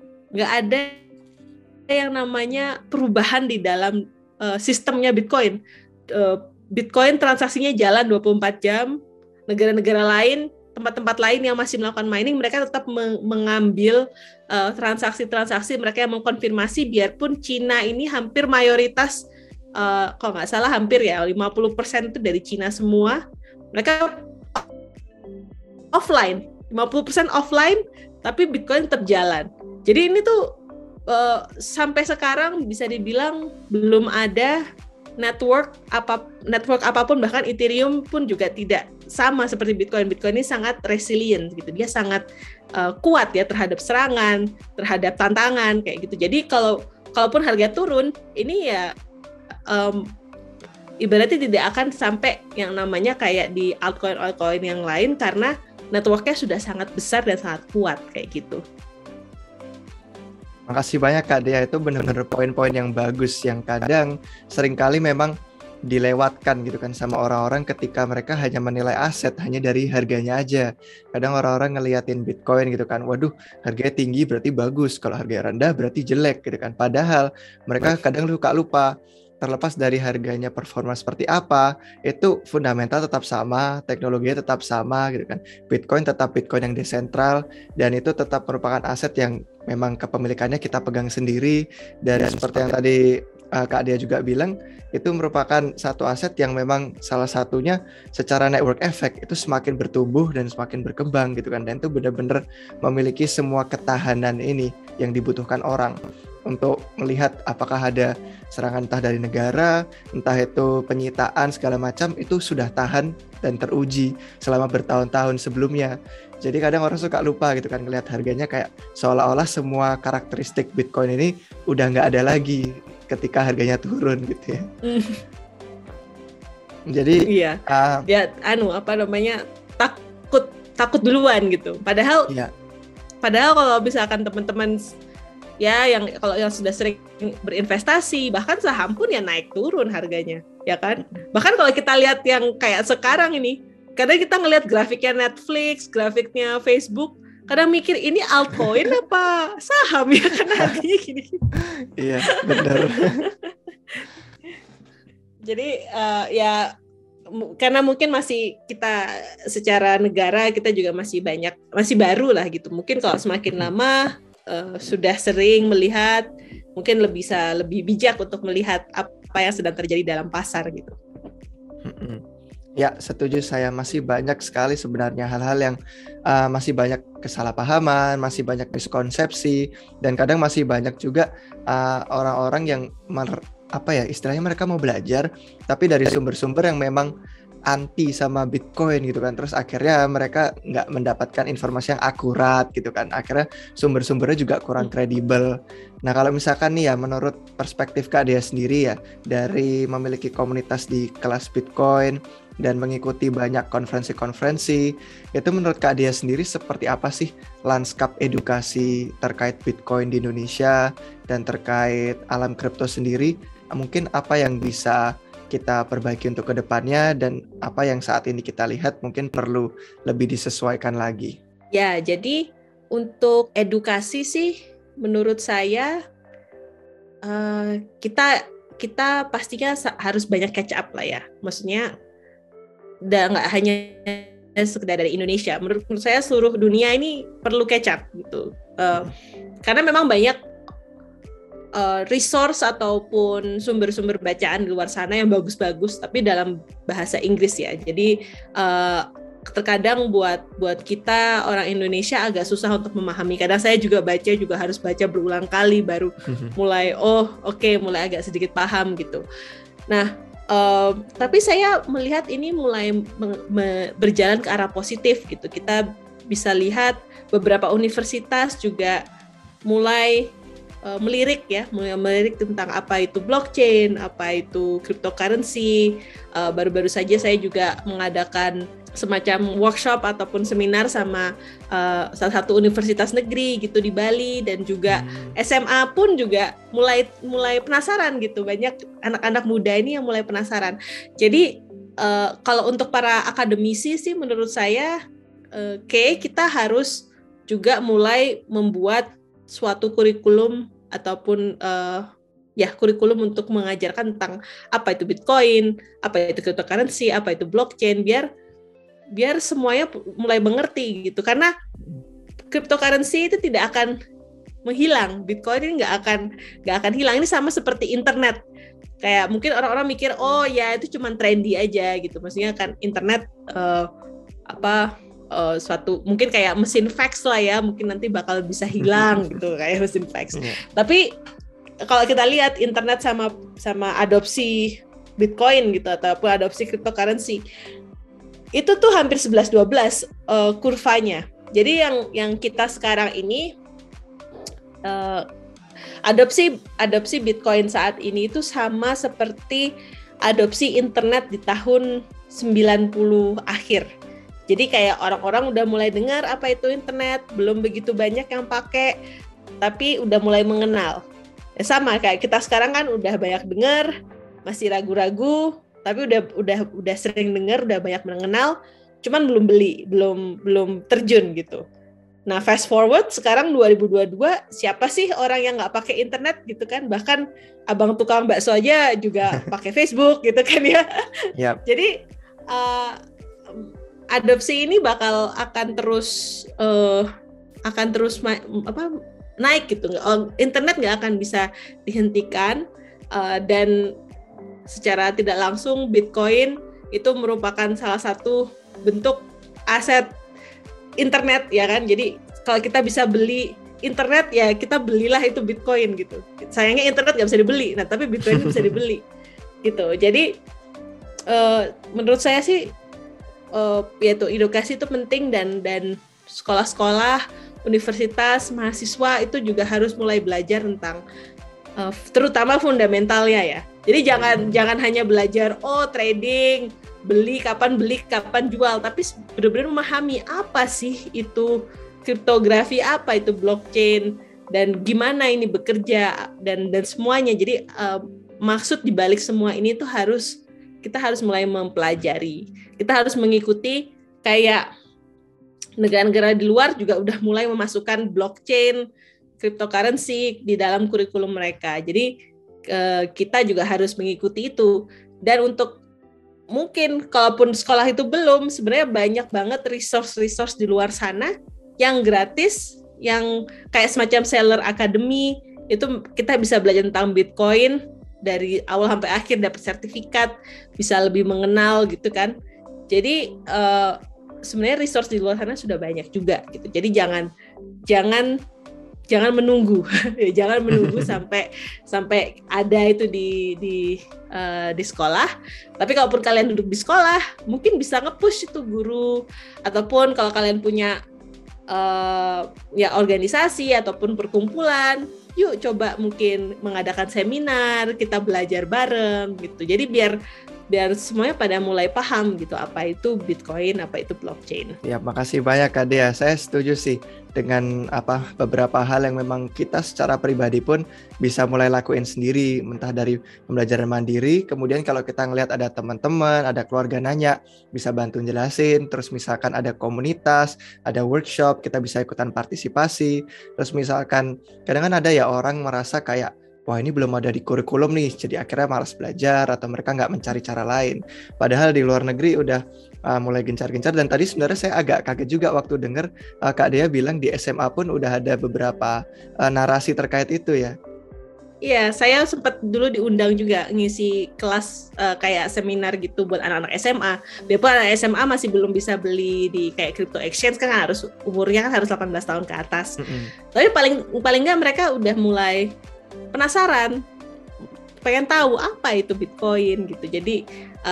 yang namanya perubahan di dalam sistemnya Bitcoin. Bitcoin transaksinya jalan 24 jam. Negara-negara lain, tempat-tempat lain yang masih melakukan mining, mereka tetap mengambil transaksi-transaksi, mereka yang mengkonfirmasi, biarpun Cina ini hampir mayoritas, kalau nggak salah hampir ya 50% itu dari Cina semua, mereka offline, 50% offline, tapi Bitcoin tetap jalan. Jadi ini tuh sampai sekarang bisa dibilang belum ada network apapun, bahkan Ethereum pun juga tidak sama seperti Bitcoin. Bitcoin ini sangat resilient gitu, dia sangat kuat ya terhadap serangan, terhadap tantangan kayak gitu. Jadi kalaupun harga turun, ini ya ibaratnya tidak akan sampai yang namanya kayak di altcoin yang lain karena networknya sudah sangat besar dan sangat kuat kayak gitu. Makasih banyak Kak Dea, itu benar-benar poin-poin yang bagus yang kadang seringkali memang dilewatkan gitu kan sama orang-orang ketika mereka hanya menilai aset hanya dari harganya aja. Kadang orang-orang ngeliatin Bitcoin gitu kan, waduh harganya tinggi berarti bagus, kalau harganya rendah berarti jelek gitu kan. Padahal mereka kadang lupa terlepas dari harganya performa seperti apa, itu fundamental tetap sama, teknologinya tetap sama gitu kan. Bitcoin tetap Bitcoin yang desentral dan itu tetap merupakan aset yang memang kepemilikannya kita pegang sendiri. Dan seperti yang tadi Kak Dia juga bilang, itu merupakan satu aset yang memang salah satunya secara network effect itu semakin bertumbuh dan semakin berkembang gitu kan. Dan itu benar-benar memiliki semua ketahanan ini yang dibutuhkan orang untuk melihat apakah ada serangan entah dari negara, entah itu penyitaan segala macam, itu sudah tahan dan teruji selama bertahun-tahun sebelumnya. Jadi kadang orang suka lupa gitu kan, ngelihat harganya kayak seolah-olah semua karakteristik Bitcoin ini udah nggak ada lagi ketika harganya turun gitu ya. Jadi iya, takut duluan gitu. Padahal kalau misalkan teman-teman ya kalau yang sudah sering berinvestasi, bahkan saham pun ya naik turun harganya, ya kan? Bahkan kalau kita lihat yang kayak sekarang ini, kadang kita ngelihat grafiknya Netflix, grafiknya Facebook, kadang mikir ini altcoin apa saham ya, kan harganya gini. Iya, benar. Jadi ya karena mungkin masih kita secara negara kita juga masih baru lah gitu. Mungkin kalau semakin lama sudah sering melihat, mungkin bisa lebih bijak untuk melihat apa yang sedang terjadi dalam pasar gitu. Ya, setuju saya. Masih banyak sekali sebenarnya hal-hal yang masih banyak kesalahpahaman, masih banyak miskonsepsi, dan kadang masih banyak juga orang-orang yang istilahnya mereka mau belajar tapi dari sumber-sumber yang memang anti sama Bitcoin gitu kan, terus akhirnya mereka nggak mendapatkan informasi yang akurat gitu kan, akhirnya sumber-sumbernya juga kurang kredibel. Nah kalau misalkan nih ya, menurut perspektif Kak Dea sendiri ya, dari memiliki komunitas di kelas Bitcoin dan mengikuti banyak konferensi-konferensi, itu menurut Kak Dea sendiri seperti apa sih lanskap edukasi terkait Bitcoin di Indonesia dan terkait alam kripto sendiri? Mungkin apa yang bisa kita perbaiki untuk kedepannya, dan apa yang saat ini kita lihat mungkin perlu lebih disesuaikan lagi. Ya, jadi untuk edukasi sih menurut saya kita pastinya harus banyak catch up lah ya. Maksudnya nggak hanya sekedar dari Indonesia. Menurut saya seluruh dunia ini perlu catch up gitu. Karena memang banyak resource ataupun sumber-sumber bacaan di luar sana yang bagus-bagus, tapi dalam bahasa Inggris ya. Jadi terkadang buat kita orang Indonesia agak susah untuk memahami. Kadang saya juga harus baca berulang kali baru mulai mulai agak sedikit paham gitu. Nah, tapi saya melihat ini mulai berjalan ke arah positif gitu. Kita bisa lihat beberapa universitas juga mulai melirik tentang apa itu blockchain, apa itu cryptocurrency. Baru-baru saja saya juga mengadakan semacam workshop ataupun seminar sama salah satu universitas negeri gitu di Bali, dan juga SMA pun juga mulai penasaran gitu. Banyak anak-anak muda ini yang mulai penasaran. Jadi kalau untuk para akademisi sih menurut saya kita harus juga mulai membuat suatu kurikulum ataupun kurikulum untuk mengajarkan tentang apa itu Bitcoin, apa itu cryptocurrency, apa itu blockchain, biar semuanya mulai mengerti gitu. Karena cryptocurrency itu tidak akan menghilang, Bitcoin ini nggak akan hilang. Ini sama seperti internet. Kayak mungkin orang-orang mikir itu cuma trendy aja gitu. Maksudnya kan internet suatu mungkin kayak mesin fax lah ya, mungkin nanti bakal bisa hilang gitu kayak mesin fax. Tapi kalau kita lihat internet sama adopsi Bitcoin gitu ataupun adopsi cryptocurrency, itu tuh hampir 11-12 kurvanya. Jadi yang kita sekarang ini adopsi Bitcoin saat ini itu sama seperti adopsi internet di tahun 90 akhir. Jadi kayak orang-orang udah mulai dengar apa itu internet, belum begitu banyak yang pakai, tapi udah mulai mengenal. Ya sama kayak kita sekarang kan udah banyak dengar, masih ragu-ragu, tapi udah sering dengar, udah banyak mengenal, cuman belum beli, belum terjun gitu. Nah, fast forward sekarang 2022, siapa sih orang yang nggak pakai internet gitu kan? Bahkan abang tukang bakso aja juga pakai Facebook gitu kan ya. Yep. Jadi adopsi ini akan terus naik gitu. Internet nggak akan bisa dihentikan, dan secara tidak langsung Bitcoin itu merupakan salah satu bentuk aset internet ya kan. Jadi kalau kita bisa beli internet ya kita belilah itu Bitcoin gitu. Sayangnya internet nggak bisa dibeli, nah tapi Bitcoin bisa dibeli gitu. Jadi menurut saya sih yaitu edukasi itu penting, dan sekolah-sekolah, universitas, mahasiswa itu juga harus mulai belajar tentang terutama fundamentalnya ya. Jadi jangan hanya belajar trading, beli kapan jual, tapi benar-benar memahami apa sih itu kriptografi, apa itu blockchain, dan gimana ini bekerja dan semuanya. Jadi maksud dibalik semua ini tuh kita harus mulai mempelajari. Kita harus mengikuti kayak negara-negara di luar juga udah mulai memasukkan blockchain, cryptocurrency di dalam kurikulum mereka. Jadi kita juga harus mengikuti itu. Dan untuk mungkin kalaupun sekolah itu belum, sebenarnya banyak banget resource di luar sana yang gratis, yang kayak semacam Seller Academy, itu kita bisa belajar tentang Bitcoin dari awal sampai akhir, dapat sertifikat, bisa lebih mengenal gitu kan. Jadi sebenarnya resource di luar sana sudah banyak juga gitu. Jadi jangan menunggu, jangan menunggu sampai ada itu di sekolah. Tapi kalaupun kalian duduk di sekolah, mungkin bisa nge-push itu guru, ataupun kalau kalian punya organisasi ataupun perkumpulan, yuk coba mungkin mengadakan seminar, kita belajar bareng gitu. Jadi biar biar semuanya pada mulai paham gitu apa itu Bitcoin, apa itu blockchain. Ya, makasih banyak Kak Dea. Saya setuju sih dengan beberapa hal yang memang kita secara pribadi pun bisa mulai lakuin sendiri, entah dari pembelajaran mandiri, kemudian kalau kita ngelihat ada teman-teman, ada keluarga nanya, bisa bantu jelasin, terus misalkan ada komunitas, ada workshop, kita bisa ikutan partisipasi, terus misalkan kadang kan ada ya orang merasa kayak wah ini belum ada di kurikulum nih, jadi akhirnya malas belajar atau mereka nggak mencari cara lain. Padahal di luar negeri udah mulai gencar-gencar, dan tadi sebenarnya saya agak kaget juga waktu dengar Kak Dea bilang di SMA pun udah ada beberapa narasi terkait itu ya. Iya, saya sempat dulu diundang juga ngisi kelas kayak seminar gitu buat anak-anak SMA. Biarpun anak SMA masih belum bisa beli di kayak crypto exchange kan harus umurnya kan harus 18 tahun ke atas. Tapi paling nggak mereka udah mulai penasaran, pengen tahu apa itu Bitcoin gitu. Jadi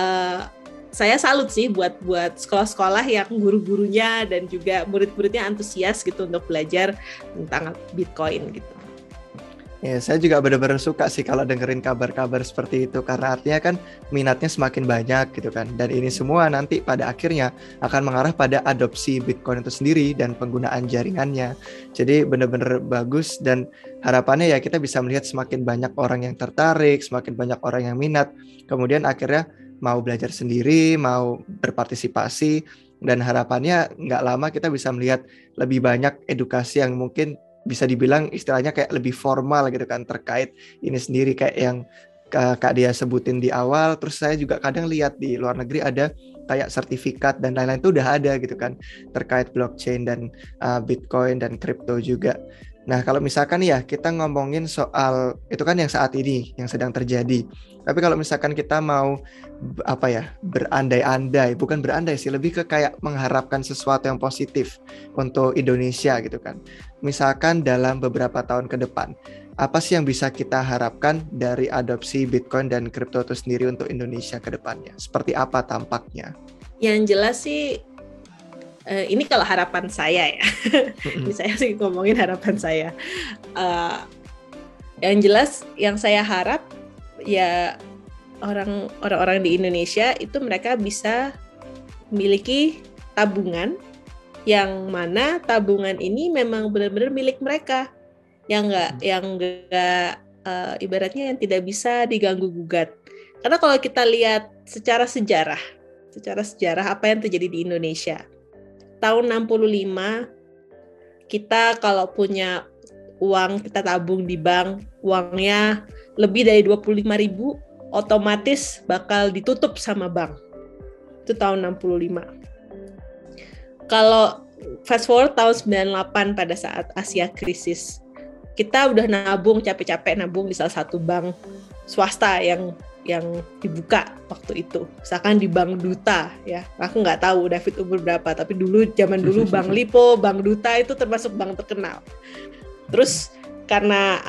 saya salut sih buat sekolah-sekolah yang guru-gurunya dan juga murid-muridnya antusias gitu untuk belajar tentang Bitcoin gitu. Ya, saya juga benar-benar suka sih kalau dengerin kabar-kabar seperti itu, karena artinya kan minatnya semakin banyak gitu kan. Dan ini semua nanti pada akhirnya akan mengarah pada adopsi Bitcoin itu sendiri dan penggunaan jaringannya. Jadi benar-benar bagus, dan harapannya ya kita bisa melihat semakin banyak orang yang tertarik, semakin banyak orang yang minat. Kemudian akhirnya mau belajar sendiri, mau berpartisipasi, dan harapannya nggak lama kita bisa melihat lebih banyak edukasi yang mungkin bisa dibilang istilahnya kayak lebih formal gitu kan terkait ini sendiri, kayak yang Kak Dia sebutin di awal. Terus saya juga kadang lihat di luar negeri ada kayak sertifikat dan lain-lain itu udah ada gitu kan terkait blockchain dan Bitcoin dan kripto juga. Nah, kalau misalkan ya kita ngomongin soal itu kan yang saat ini yang sedang terjadi. Tapi kalau misalkan kita mau berandai-andai, bukan berandai sih, lebih ke kayak mengharapkan sesuatu yang positif untuk Indonesia gitu kan. Misalkan dalam beberapa tahun ke depan, apa sih yang bisa kita harapkan dari adopsi Bitcoin dan kripto itu sendiri untuk Indonesia ke depannya? Seperti apa tampaknya? Yang jelas sih ini kalau harapan saya ya, ini saya sih ngomongin harapan saya. Yang jelas, yang saya harap ya orang-orang di Indonesia itu mereka bisa memiliki tabungan yang mana tabungan ini memang benar-benar milik mereka, yang nggak ibaratnya yang tidak bisa diganggu gugat. Karena kalau kita lihat secara sejarah apa yang terjadi di Indonesia. Tahun 65 kita kalau punya uang, kita tabung di bank, uangnya lebih dari 25.000 otomatis bakal ditutup sama bank. Itu tahun 65. Kalau fast forward tahun 98 pada saat Asia krisis, kita udah capek-capek nabung di salah satu bank swasta yang dibuka waktu itu, misalkan di Bank Duta ya. Aku nggak tahu David umur berapa, tapi zaman dulu Bank Lipo, Bank Duta itu termasuk bank terkenal. Terus karena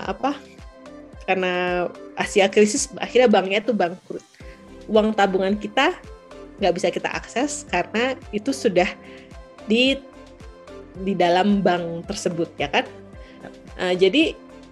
Asia krisis, akhirnya banknya itu bangkrut. Uang tabungan kita nggak bisa kita akses karena itu sudah di dalam bank tersebut ya kan. Jadi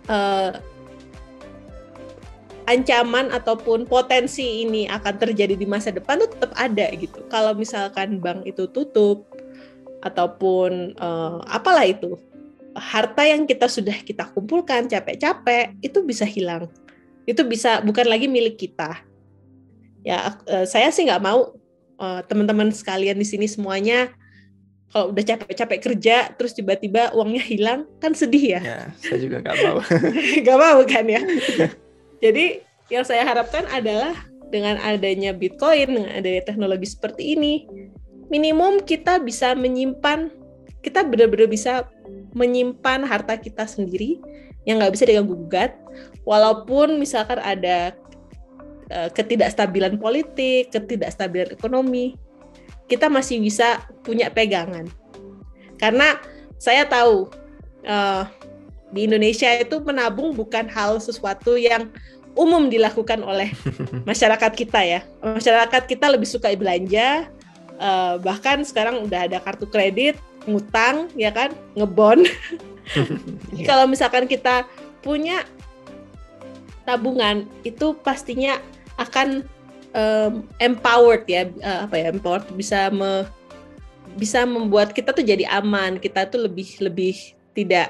ancaman ataupun potensi ini akan terjadi di masa depan itu tetap ada gitu. Kalau misalkan bank itu tutup ataupun apalah itu, harta yang sudah kita kumpulkan capek-capek itu bisa hilang. Itu bisa bukan lagi milik kita. Ya, saya sih nggak mau teman-teman sekalian di sini semuanya kalau udah capek-capek kerja terus tiba-tiba uangnya hilang, kan sedih ya. Ya, saya juga nggak mau. Nggak mau kan ya. Jadi yang saya harapkan adalah dengan adanya Bitcoin, dengan adanya teknologi seperti ini, minimum kita bisa kita benar-benar bisa menyimpan harta kita sendiri yang nggak bisa diganggu gugat, walaupun misalkan ada ketidakstabilan politik, ketidakstabilan ekonomi, kita masih bisa punya pegangan. Karena saya tahu di Indonesia itu menabung bukan hal sesuatu yang umum dilakukan oleh masyarakat kita ya. Masyarakat kita lebih suka belanja, bahkan sekarang udah ada kartu kredit, ngutang ya kan, ngebond. Kalau misalkan kita punya tabungan, itu pastinya akan empowered ya, empowered bisa membuat kita tuh jadi aman, kita tuh lebih tidak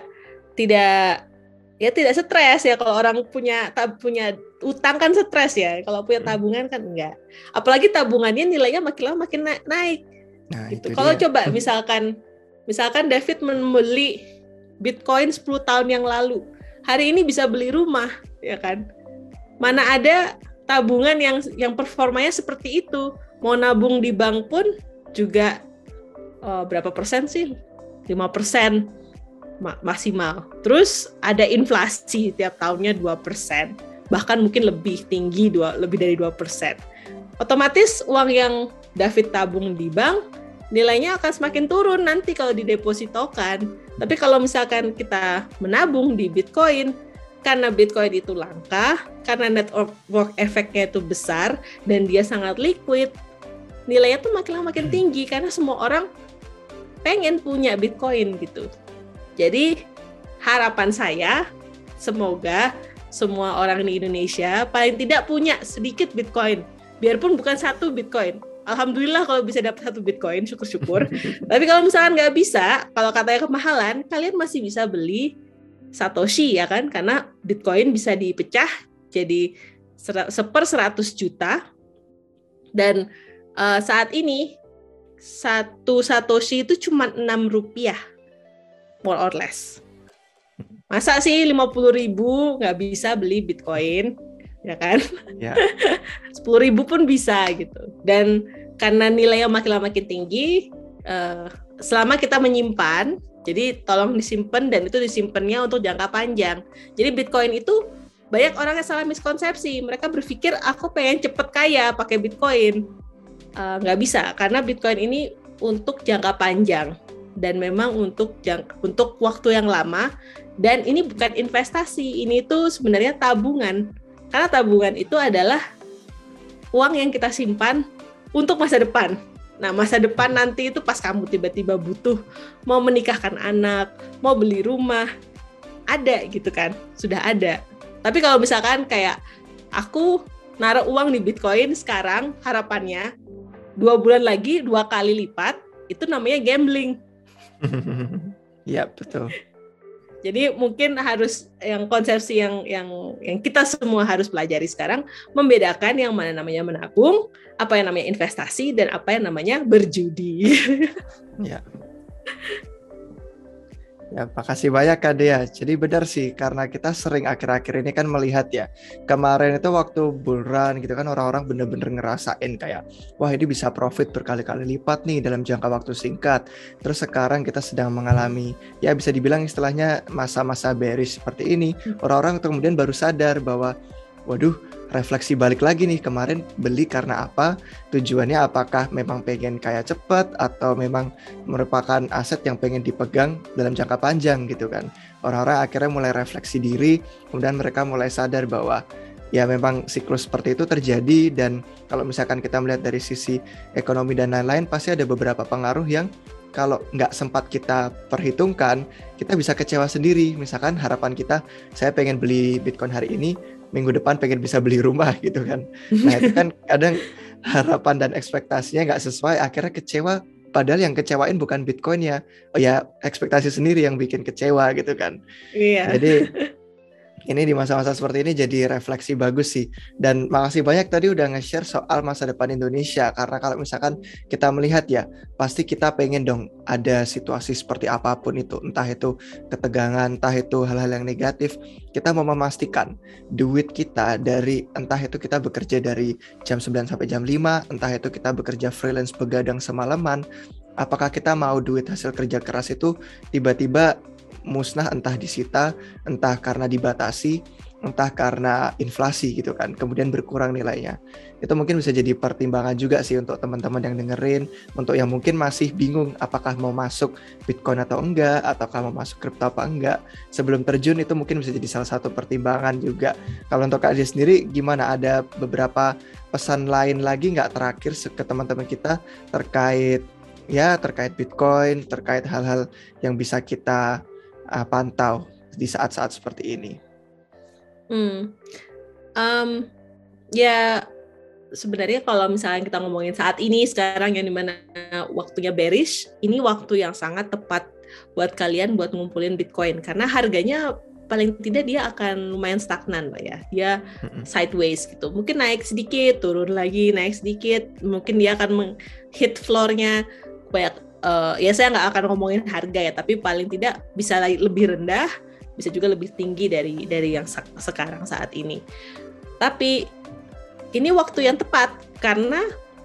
stres ya. Kalau orang punya utang kan stres ya, kalau punya tabungan kan enggak. Apalagi tabungannya nilainya makin lama makin naik. Nah, gitu. Kalau coba misalkan David membeli Bitcoin 10 tahun yang lalu, hari ini bisa beli rumah, ya kan? Mana ada tabungan yang performanya seperti itu. Mau nabung di bank pun juga berapa persen sih? 5% maksimal. Terus ada inflasi tiap tahunnya 2%, bahkan mungkin lebih tinggi, lebih dari 2%. Otomatis uang yang David tabung di bank nilainya akan semakin turun nanti kalau didepositokan. Tapi kalau misalkan kita menabung di Bitcoin, karena Bitcoin itu langka, karena network efeknya itu besar dan dia sangat liquid, nilainya tuh makin lama makin tinggi karena semua orang pengen punya Bitcoin gitu. Jadi harapan saya semoga semua orang di Indonesia paling tidak punya sedikit Bitcoin, biarpun bukan 1 Bitcoin. Alhamdulillah kalau bisa dapat 1 Bitcoin, syukur-syukur. Tapi kalau misalkan nggak bisa, kalau katanya kemahalan, kalian masih bisa beli Satoshi ya kan, karena Bitcoin bisa dipecah jadi 1/100 juta dan saat ini 1 Satoshi itu cuma 6 rupiah, more or less. Masa sih 50.000 nggak bisa beli Bitcoin, ya kan? Ya. 10.000 pun bisa gitu. Dan karena nilainya makin lama makin tinggi, selama kita menyimpan, jadi tolong disimpan dan itu disimpannya untuk jangka panjang. Jadi Bitcoin itu banyak orang yang salah miskonsepsi. Mereka berpikir aku pengen cepet kaya pakai Bitcoin. Nggak bisa, karena Bitcoin ini untuk jangka panjang dan memang untuk waktu yang lama. Dan ini bukan investasi, ini tuh sebenarnya tabungan. Karena tabungan itu adalah uang yang kita simpan untuk masa depan. Nah, masa depan nanti itu pas kamu tiba-tiba butuh, mau menikahkan anak, mau beli rumah, ada gitu kan, sudah ada. Tapi kalau misalkan kayak aku naruh uang di Bitcoin sekarang, harapannya 2 bulan lagi 2 kali lipat, itu namanya gambling. Iya, betul. Jadi mungkin harus yang konsepsi yang kita semua harus pelajari sekarang, membedakan yang mana namanya menabung, apa yang namanya investasi, dan apa yang namanya berjudi. Ya. Ya, makasih banyak Kak Dea. Jadi benar sih, karena kita sering akhir-akhir ini kan melihat ya, kemarin itu waktu bull run gitu kan, orang-orang bener-bener ngerasain kayak, wah ini bisa profit berkali-kali lipat nih dalam jangka waktu singkat. Terus sekarang kita sedang mengalami, ya bisa dibilang istilahnya masa-masa bearish seperti ini. Orang-orang kemudian baru sadar bahwa, waduh, refleksi balik lagi nih, kemarin beli karena apa, tujuannya apakah memang pengen kaya cepat atau memang merupakan aset yang pengen dipegang dalam jangka panjang gitu kan. Orang-orang akhirnya mulai refleksi diri, kemudian mereka mulai sadar bahwa ya memang siklus seperti itu terjadi. Dan kalau misalkan kita melihat dari sisi ekonomi dan lain-lain, pasti ada beberapa pengaruh yang kalau nggak sempat kita perhitungkan, kita bisa kecewa sendiri. Misalkan harapan kita, saya pengen beli Bitcoin hari ini, minggu depan pengen bisa beli rumah gitu kan. Nah itu kan kadang harapan dan ekspektasinya nggak sesuai, akhirnya kecewa. Padahal yang kecewain bukan Bitcoin-nya, oh ya ekspektasi sendiri yang bikin kecewa gitu kan. Iya. Jadi ini di masa-masa seperti ini jadi refleksi bagus sih. Dan makasih banyak tadi udah nge-share soal masa depan Indonesia. Karena kalau misalkan kita melihat ya, pasti kita pengen dong ada situasi seperti apapun itu. Entah itu ketegangan, entah itu hal-hal yang negatif. Kita mau memastikan duit kita dari, entah itu kita bekerja dari jam 9 sampai jam 5, entah itu kita bekerja freelance begadang semalaman. Apakah kita mau duit hasil kerja keras itu tiba-tiba musnah, entah disita, entah karena dibatasi, entah karena inflasi gitu kan, kemudian berkurang nilainya. Itu mungkin bisa jadi pertimbangan juga sih untuk teman-teman yang dengerin, untuk yang mungkin masih bingung apakah mau masuk Bitcoin atau enggak, ataukah mau masuk kripto apa enggak. Sebelum terjun itu mungkin bisa jadi salah satu pertimbangan juga. Kalau untuk Kak Dia sendiri gimana, ada beberapa pesan lain lagi nggak terakhir ke teman-teman kita terkait Bitcoin, terkait hal-hal yang bisa kita pantau di saat-saat seperti ini? Ya sebenarnya kalau misalnya kita ngomongin saat ini sekarang yang dimana waktunya bearish, ini waktu yang sangat tepat buat kalian buat ngumpulin Bitcoin karena harganya paling tidak dia akan lumayan stagnan Pak ya. Dia sideways gitu. Mungkin naik sedikit, turun lagi, naik sedikit. Mungkin dia akan hit floor-nya banyak. Ya saya nggak akan ngomongin harga ya, tapi paling tidak bisa lebih rendah, bisa juga lebih tinggi dari yang sekarang saat ini. Tapi ini waktu yang tepat karena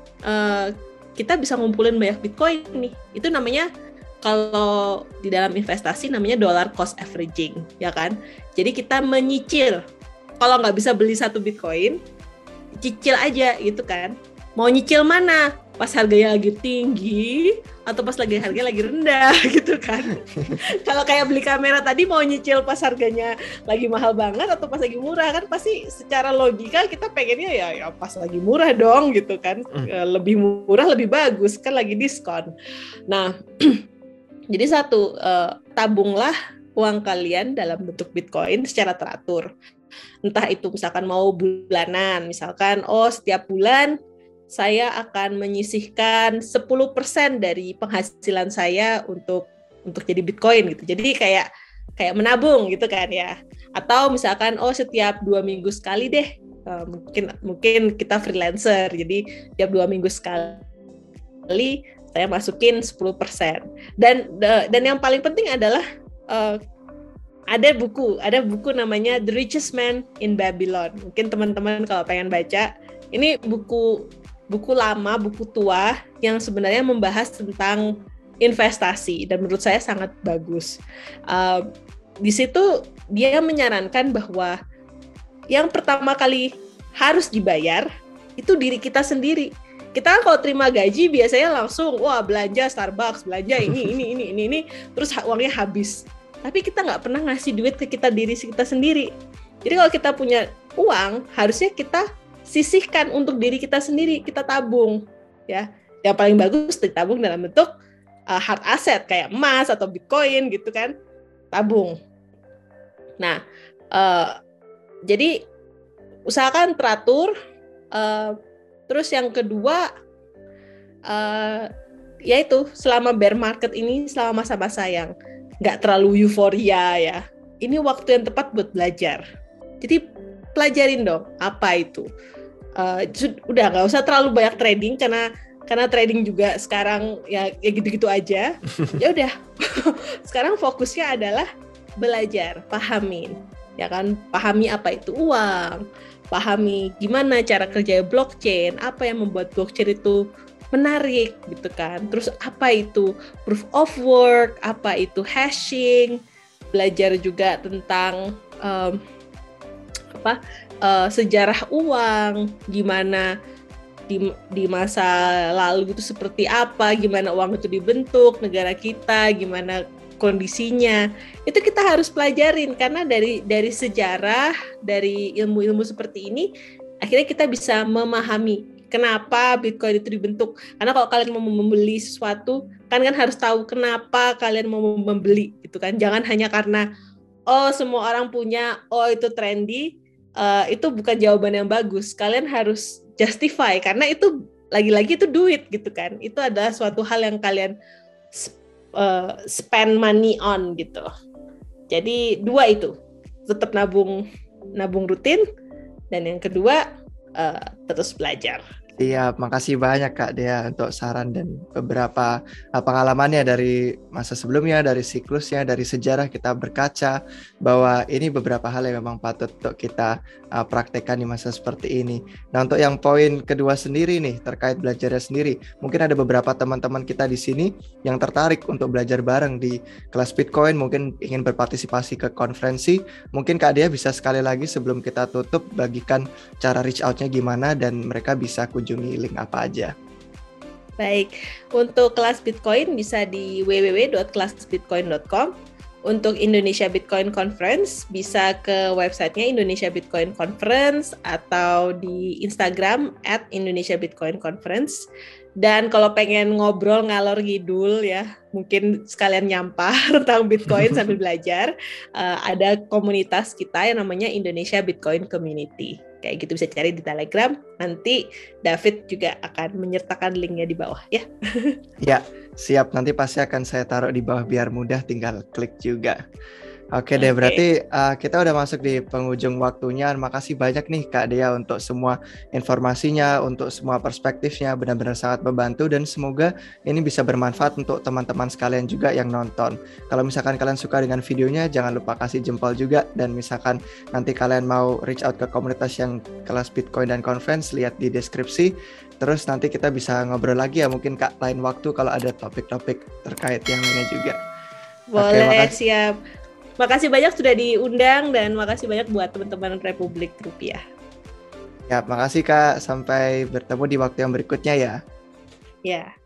kita bisa ngumpulin banyak Bitcoin nih. Itu namanya kalau di dalam investasi namanya dollar cost averaging, ya kan? Jadi kita menyicil. Kalau nggak bisa beli satu Bitcoin, cicil aja gitu kan. Mau nyicil mana? Pas harganya lagi tinggi atau pas harganya lagi rendah gitu kan. Kalau kayak beli kamera tadi mau nyicil pas harganya lagi mahal banget atau pas lagi murah kan pasti secara logika kita pengennya ya pas lagi murah dong gitu kan. Lebih murah lebih bagus kan lagi diskon. Nah, jadi satu, tabunglah uang kalian dalam bentuk Bitcoin secara teratur. Entah itu misalkan mau bulanan, misalkan setiap bulan saya akan menyisihkan 10% dari penghasilan saya untuk jadi Bitcoin gitu. Jadi kayak menabung gitu kan ya. Atau misalkan setiap 2 minggu sekali deh. Mungkin kita freelancer. Jadi tiap 2 minggu sekali saya masukin 10%. Dan yang paling penting adalah ada buku namanya The Richest Man in Babylon. Mungkin teman-teman kalau pengen baca, ini buku lama, buku tua yang sebenarnya membahas tentang investasi dan menurut saya sangat bagus. Di situ dia menyarankan bahwa yang pertama kali harus dibayar itu diri kita sendiri. Kita kan kalau terima gaji biasanya langsung belanja Starbucks, belanja ini, terus uangnya habis. Tapi kita nggak pernah ngasih duit ke diri kita sendiri. Jadi kalau kita punya uang, harusnya kita sisihkan untuk diri kita sendiri, kita tabung, ya. Yang paling bagus ditabung dalam bentuk hard asset kayak emas atau Bitcoin gitu kan, tabung. Nah, jadi usahakan teratur. Terus yang kedua, yaitu selama bear market ini, selama masa-masa yang nggak terlalu euforia ya, ini waktu yang tepat buat belajar. Jadi pelajarin dong apa itu. Udah nggak usah terlalu banyak trading karena trading juga sekarang ya gitu-gitu aja. Ya udah, sekarang fokusnya adalah belajar, pahamin, ya kan, pahami apa itu uang, pahami gimana cara kerja blockchain, apa yang membuat blockchain itu menarik gitu kan. Terus apa itu proof of work, apa itu hashing, belajar juga tentang sejarah uang, gimana di masa lalu itu seperti apa, gimana uang itu dibentuk, negara kita gimana kondisinya. Itu kita harus pelajarin karena dari sejarah, dari ilmu-ilmu seperti ini akhirnya kita bisa memahami kenapa Bitcoin itu dibentuk. Karena kalau kalian mau membeli sesuatu kan harus tahu kenapa kalian mau membeli gitu kan. Jangan hanya karena semua orang punya, itu trendy, itu bukan jawaban yang bagus. Kalian harus justify karena itu lagi-lagi itu duit gitu kan. Itu adalah suatu hal yang kalian spend money on gitu. Jadi dua itu, tetap nabung rutin, dan yang kedua terus belajar. Iya, makasih banyak Kak Dea untuk saran dan beberapa pengalamannya dari masa sebelumnya, dari siklusnya, dari sejarah kita berkaca bahwa ini beberapa hal yang memang patut untuk kita praktekkan di masa seperti ini. Nah, untuk yang poin kedua sendiri nih, terkait belajarnya sendiri, mungkin ada beberapa teman-teman kita di sini yang tertarik untuk belajar bareng di kelas Bitcoin, mungkin ingin berpartisipasi ke konferensi. Mungkin Kak Dea bisa sekali lagi sebelum kita tutup bagikan cara reach out-nya gimana dan mereka bisa kunjungi link apa aja. Baik, untuk kelas Bitcoin bisa di www.kelasbitcoin.com. Untuk Indonesia Bitcoin Conference bisa ke websitenya Indonesia Bitcoin Conference atau di Instagram @IndonesiaBitcoinConference. Dan kalau pengen ngobrol ngalor ngidul ya, mungkin sekalian nyampah tentang Bitcoin sambil belajar, ada komunitas kita yang namanya Indonesia Bitcoin Community. Kayak gitu bisa cari di Telegram. Nanti David juga akan menyertakan linknya di bawah ya. Ya, siap. Nanti pasti akan saya taruh di bawah biar mudah, tinggal klik juga. Oke deh, berarti kita udah masuk di penghujung waktunya. Makasih banyak nih Kak Dea untuk semua informasinya, untuk semua perspektifnya, benar-benar sangat membantu dan semoga ini bisa bermanfaat untuk teman-teman sekalian juga yang nonton. Kalau misalkan kalian suka dengan videonya, jangan lupa kasih jempol juga, dan misalkan nanti kalian mau reach out ke komunitas yang kelas Bitcoin dan Conference, lihat di deskripsi. Terus nanti kita bisa ngobrol lagi ya mungkin Kak lain waktu kalau ada topik-topik terkait yang lainnya juga. Boleh, siap. Makasih banyak sudah diundang dan makasih banyak buat teman-teman Republik Rupiah. Ya, makasih Kak. Sampai bertemu di waktu yang berikutnya ya. Ya.